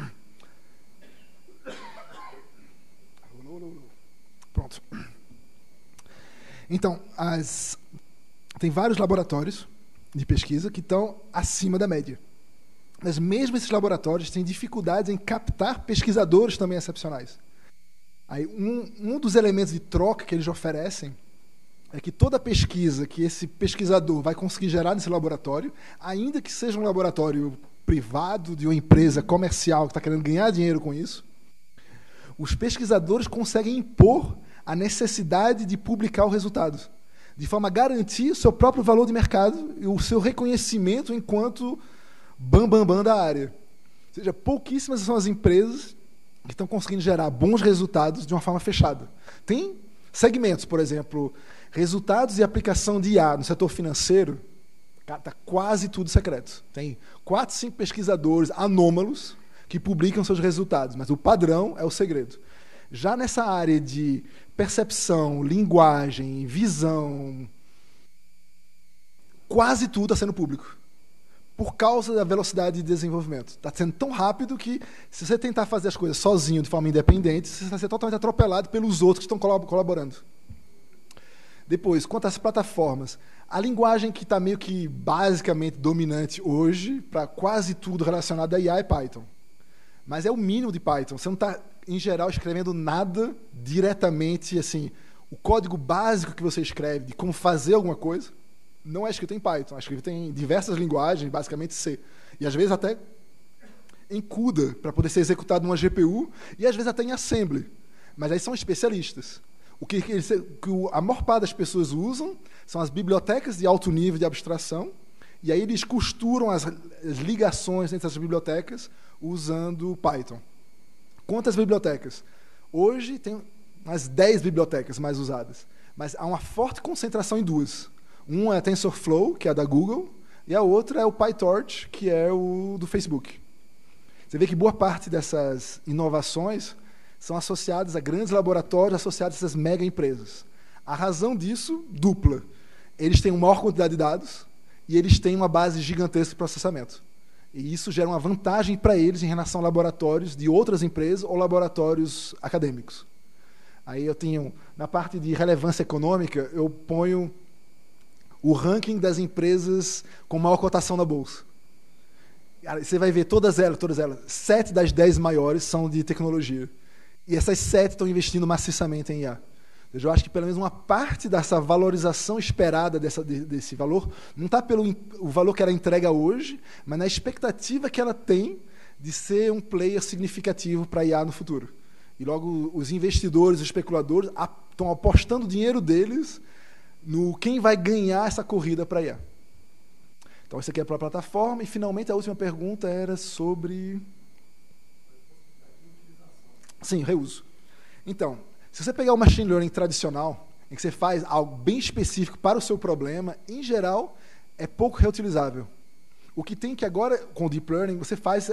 Alô? Pronto. Então, tem vários laboratórios de pesquisa que estão acima da média. Mas mesmo esses laboratórios têm dificuldades em captar pesquisadores também excepcionais. Aí, um dos elementos de troca que eles oferecem é que toda pesquisa que esse pesquisador vai conseguir gerar nesse laboratório, ainda que seja um laboratório privado de uma empresa comercial que está querendo ganhar dinheiro com isso, os pesquisadores conseguem impor a necessidade de publicar o resultado, de forma a garantir o seu próprio valor de mercado e o seu reconhecimento enquanto bam da área. Ou seja, pouquíssimas são as empresas que estão conseguindo gerar bons resultados de uma forma fechada. Tem segmentos, por exemplo, resultados de aplicação de IA no setor financeiro, está quase tudo secreto. Tem 4, 5 pesquisadores anômalos que publicam seus resultados, mas o padrão é o segredo. Já nessa área de percepção, linguagem, visão, quase tudo está sendo público, por causa da velocidade de desenvolvimento. Está sendo tão rápido que, se você tentar fazer as coisas sozinho, de forma independente, você vai ser totalmente atropelado pelos outros que estão colaborando. Depois, quanto às plataformas, a linguagem que está meio que basicamente dominante hoje para quase tudo relacionado a IA é Python. Mas é o mínimo de Python. Você não está, em geral, escrevendo nada diretamente, assim, o código básico que você escreve de como fazer alguma coisa não é escrito em Python, é escrito em diversas linguagens, basicamente C. E às vezes até em CUDA, para poder ser executado numa GPU, e às vezes até em Assembly. Mas aí são especialistas. O que a maior parte das pessoas usam são as bibliotecas de alto nível de abstração, e aí eles costuram as ligações entre as bibliotecas usando Python. Quantas bibliotecas? Hoje tem umas 10 bibliotecas mais usadas, mas há uma forte concentração em duas. Uma é a TensorFlow, que é a da Google, e a outra é o PyTorch, que é o do Facebook. Você vê que boa parte dessas inovações são associadas a grandes laboratórios, associados a essas mega empresas. A razão disso, dupla. Eles têm uma maior quantidade de dados e eles têm uma base gigantesca de processamento. E isso gera uma vantagem para eles em relação a laboratórios de outras empresas ou laboratórios acadêmicos. Aí eu tenho, na parte de relevância econômica, eu ponho o ranking das empresas com maior cotação na bolsa. Você vai ver todas elas, 7 das 10 maiores são de tecnologia. E essas 7 estão investindo maciçamente em IA. Eu acho que pelo menos uma parte dessa valorização esperada desse valor não está pelo o valor que ela entrega hoje, mas na expectativa que ela tem de ser um player significativo para a IA no futuro. E logo os investidores, os especuladores estão apostando o dinheiro deles no quem vai ganhar essa corrida para a IA. Então, isso aqui é para a plataforma. E, finalmente, a última pergunta era sobre... Sim, reuso. Então, se você pegar o machine learning tradicional, em que você faz algo bem específico para o seu problema, em geral, é pouco reutilizável. O que tem que agora, com o deep learning, você faz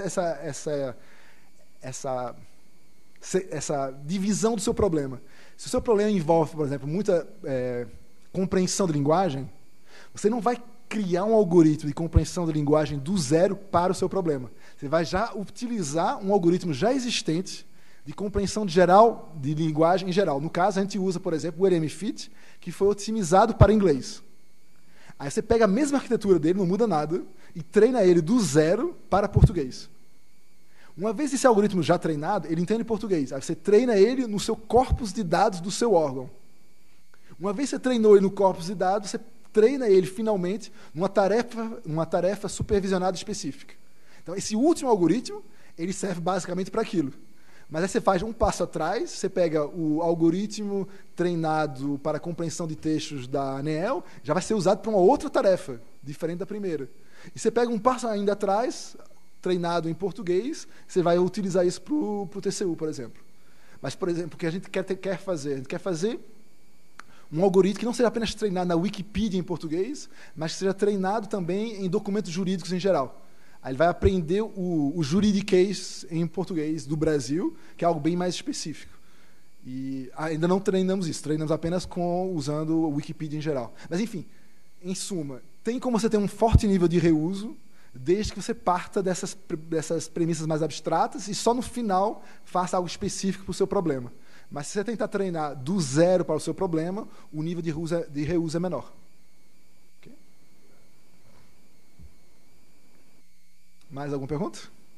essa divisão do seu problema. Se o seu problema envolve, por exemplo, muita compreensão de linguagem, você não vai criar um algoritmo de compreensão de linguagem do zero para o seu problema. Você vai já utilizar um algoritmo já existente de compreensão de linguagem em geral. No caso, a gente usa, por exemplo, o ERM-FIT, que foi otimizado para inglês. Aí você pega a mesma arquitetura dele, não muda nada, e treina ele do zero para português. Uma vez esse algoritmo já treinado, ele entende português. Aí você treina ele no seu corpus de dados do seu órgão. Uma vez que você treinou ele no corpus de dados, você treina ele, finalmente, numa tarefa supervisionada específica. Então, esse último algoritmo, ele serve basicamente para aquilo. Mas aí você faz um passo atrás, você pega o algoritmo treinado para a compreensão de textos da ANEEL, já vai ser usado para uma outra tarefa, diferente da primeira. E você pega um passo ainda atrás, treinado em português, você vai utilizar isso para o TCU, por exemplo. Mas, por exemplo, o que a gente quer fazer? A gente quer fazer um algoritmo que não seja apenas treinado na Wikipedia em português, mas que seja treinado também em documentos jurídicos em geral. Aí ele vai aprender o juridiquês em português do Brasil, que é algo bem mais específico. E ainda não treinamos isso, treinamos apenas usando o Wikipedia em geral. Mas, enfim, em suma, tem como você ter um forte nível de reuso, desde que você parta dessas premissas mais abstratas e só no final faça algo específico para o seu problema. Mas se você tentar treinar do zero para o seu problema, o nível de reuso é menor. Okay? Mais alguma pergunta?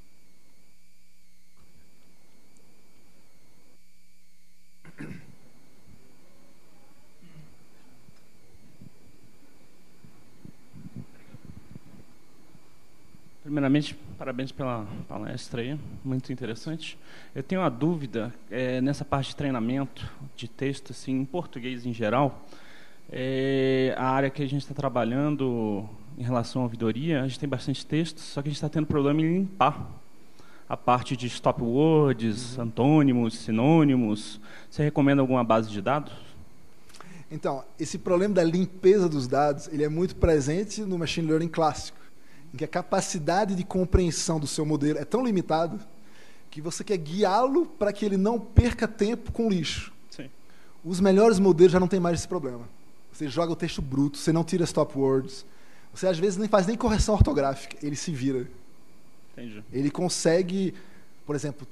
Primeiramente, parabéns pela palestra aí, muito interessante. Eu tenho uma dúvida nessa parte de treinamento de texto, assim, em português em geral. A área que a gente está trabalhando em relação à ouvidoria, a gente tem bastante texto, só que a gente está tendo problema em limpar a parte de stop words, antônimos, sinônimos. Você recomenda alguma base de dados? Então, esse problema da limpeza dos dados, ele é muito presente no machine learning clássico, em que a capacidade de compreensão do seu modelo é tão limitada que você quer guiá-lo para que ele não perca tempo com lixo. Sim. Os melhores modelos já não têm mais esse problema. Você joga o texto bruto, você não tira stop words, você às vezes nem faz nem correção ortográfica, ele se vira. Entendi. Ele consegue, por exemplo,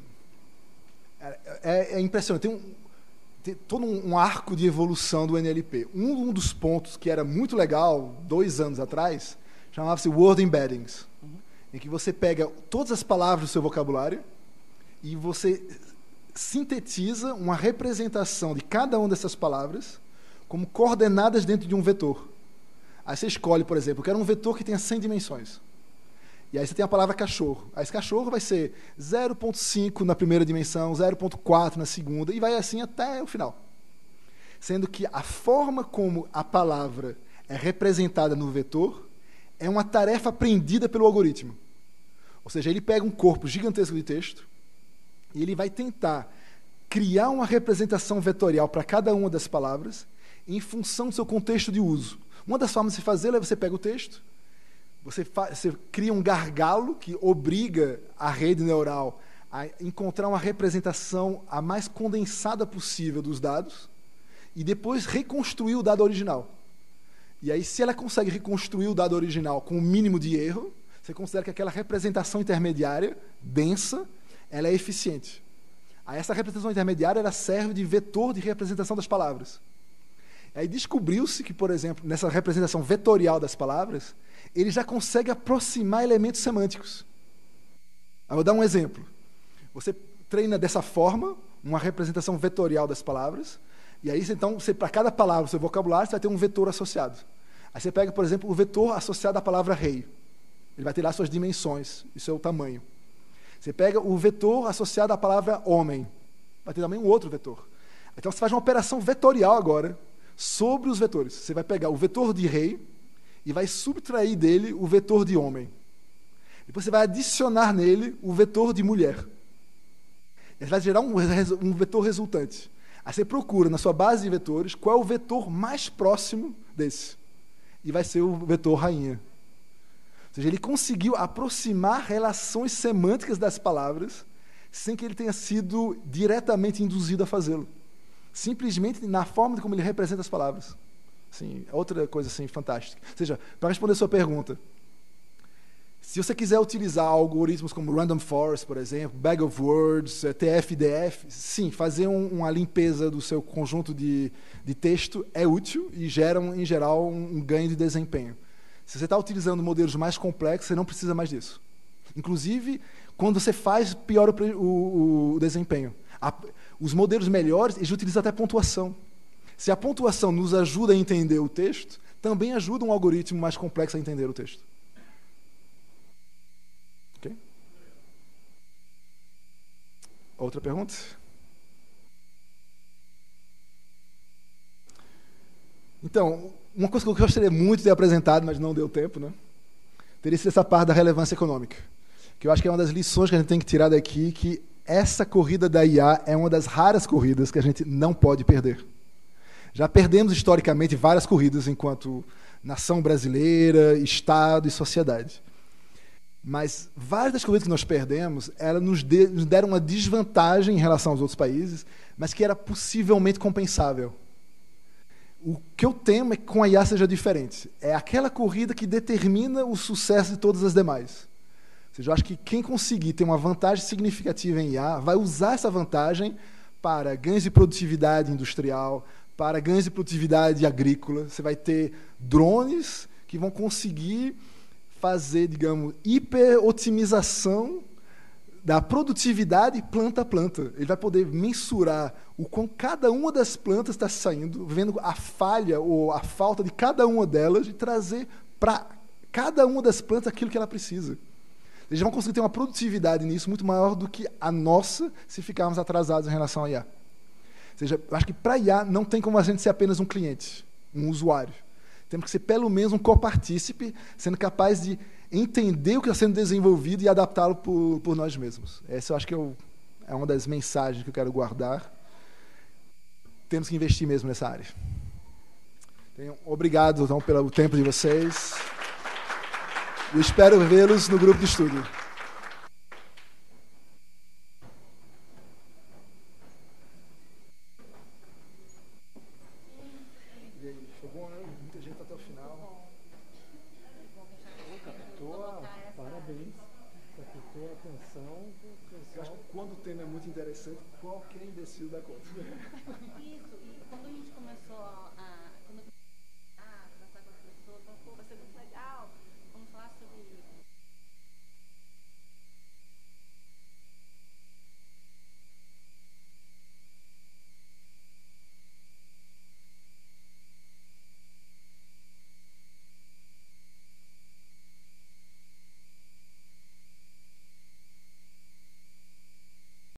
é impressionante, tem todo um arco de evolução do NLP. Um dos pontos que era muito legal 2 anos atrás chamava-se word embeddings, em que você pega todas as palavras do seu vocabulário e você sintetiza uma representação de cada uma dessas palavras como coordenadas dentro de um vetor. Aí você escolhe, por exemplo, eu quero um vetor que tenha 100 dimensões. E aí você tem a palavra cachorro. Aí esse cachorro vai ser 0.5 na primeira dimensão, 0.4 na segunda, e vai assim até o final. Sendo que a forma como a palavra é representada no vetor é uma tarefa aprendida pelo algoritmo. Ou seja, ele pega um corpo gigantesco de texto e ele vai tentar criar uma representação vetorial para cada uma das palavras em função do seu contexto de uso. Uma das formas de fazê-lo é você pega o texto, você cria um gargalo que obriga a rede neural a encontrar uma representação a mais condensada possível dos dados e depois reconstruir o dado original. E aí, se ela consegue reconstruir o dado original com o mínimo de erro, você considera que aquela representação intermediária, densa, ela é eficiente. Aí essa representação intermediária ela serve de vetor de representação das palavras. Aí descobriu-se que, por exemplo, nessa representação vetorial das palavras, ele já consegue aproximar elementos semânticos. Eu vou dar um exemplo. Você treina dessa forma uma representação vetorial das palavras, e aí, então, para cada palavra do seu vocabulário, você vai ter um vetor associado. Aí você pega, por exemplo, o vetor associado à palavra rei. Ele vai ter lá suas dimensões e seu tamanho. Você pega o vetor associado à palavra homem. Vai ter também um outro vetor. Então, você faz uma operação vetorial agora sobre os vetores. Você vai pegar o vetor de rei e vai subtrair dele o vetor de homem. Depois você vai adicionar nele o vetor de mulher. Ele vai gerar um vetor resultante. Aí você procura na sua base de vetores qual é o vetor mais próximo desse. E vai ser o vetor rainha. Ou seja, ele conseguiu aproximar relações semânticas das palavras sem que ele tenha sido diretamente induzido a fazê-lo. Simplesmente na forma como ele representa as palavras. Assim, outra coisa assim, fantástica. Ou seja, para responder a sua pergunta, se você quiser utilizar algoritmos como Random Forest, por exemplo, Bag of Words, TF-DF, sim, fazer uma limpeza do seu conjunto de texto é útil e gera, em geral, um ganho de desempenho. Se você está utilizando modelos mais complexos, você não precisa mais disso. Inclusive, quando você faz, piora o desempenho. Os modelos melhores, eles utilizam até pontuação. Se a pontuação nos ajuda a entender o texto, também ajuda um algoritmo mais complexo a entender o texto. Ok? Outra pergunta? Então, uma coisa que eu gostaria muito de ter apresentado, mas não deu tempo, né? Teria sido essa parte da relevância econômica. Que eu acho que é uma das lições que a gente tem que tirar daqui, que essa corrida da IA é uma das raras corridas que a gente não pode perder. Já perdemos historicamente várias corridas enquanto nação brasileira, Estado e sociedade. Mas várias das corridas que nós perdemos, elas nos deram uma desvantagem em relação aos outros países, mas que era possivelmente compensável. O que eu temo é que com a IA seja diferente. É aquela corrida que determina o sucesso de todas as demais. Ou seja, eu acho que quem conseguir ter uma vantagem significativa em IA vai usar essa vantagem para ganhos de produtividade industrial, para ganhos de produtividade agrícola. Você vai ter drones que vão conseguir fazer, digamos, hiper-otimização da produtividade planta a planta. Ele vai poder mensurar o quão cada uma das plantas está saindo, vendo a falha ou a falta de cada uma delas e trazer para cada uma das plantas aquilo que ela precisa. Eles vão conseguir ter uma produtividade nisso muito maior do que a nossa se ficarmos atrasados em relação à IA. Ou seja, eu acho que para a IA não tem como a gente ser apenas um cliente, um usuário. Temos que ser pelo menos um copartícipe, sendo capaz de entender o que está sendo desenvolvido e adaptá-lo por nós mesmos. Essa eu acho que é uma das mensagens que eu quero guardar. Temos que investir mesmo nessa área. Obrigado então, pelo tempo de vocês. Eu espero vê-los no grupo de estudo. E aí, foi bom, né? Muita gente até o final. Parabéns. Captou a atenção. Eu acho que quando o tema é muito interessante, qualquer imbecil dá conta. Isso, e quando a gente começou a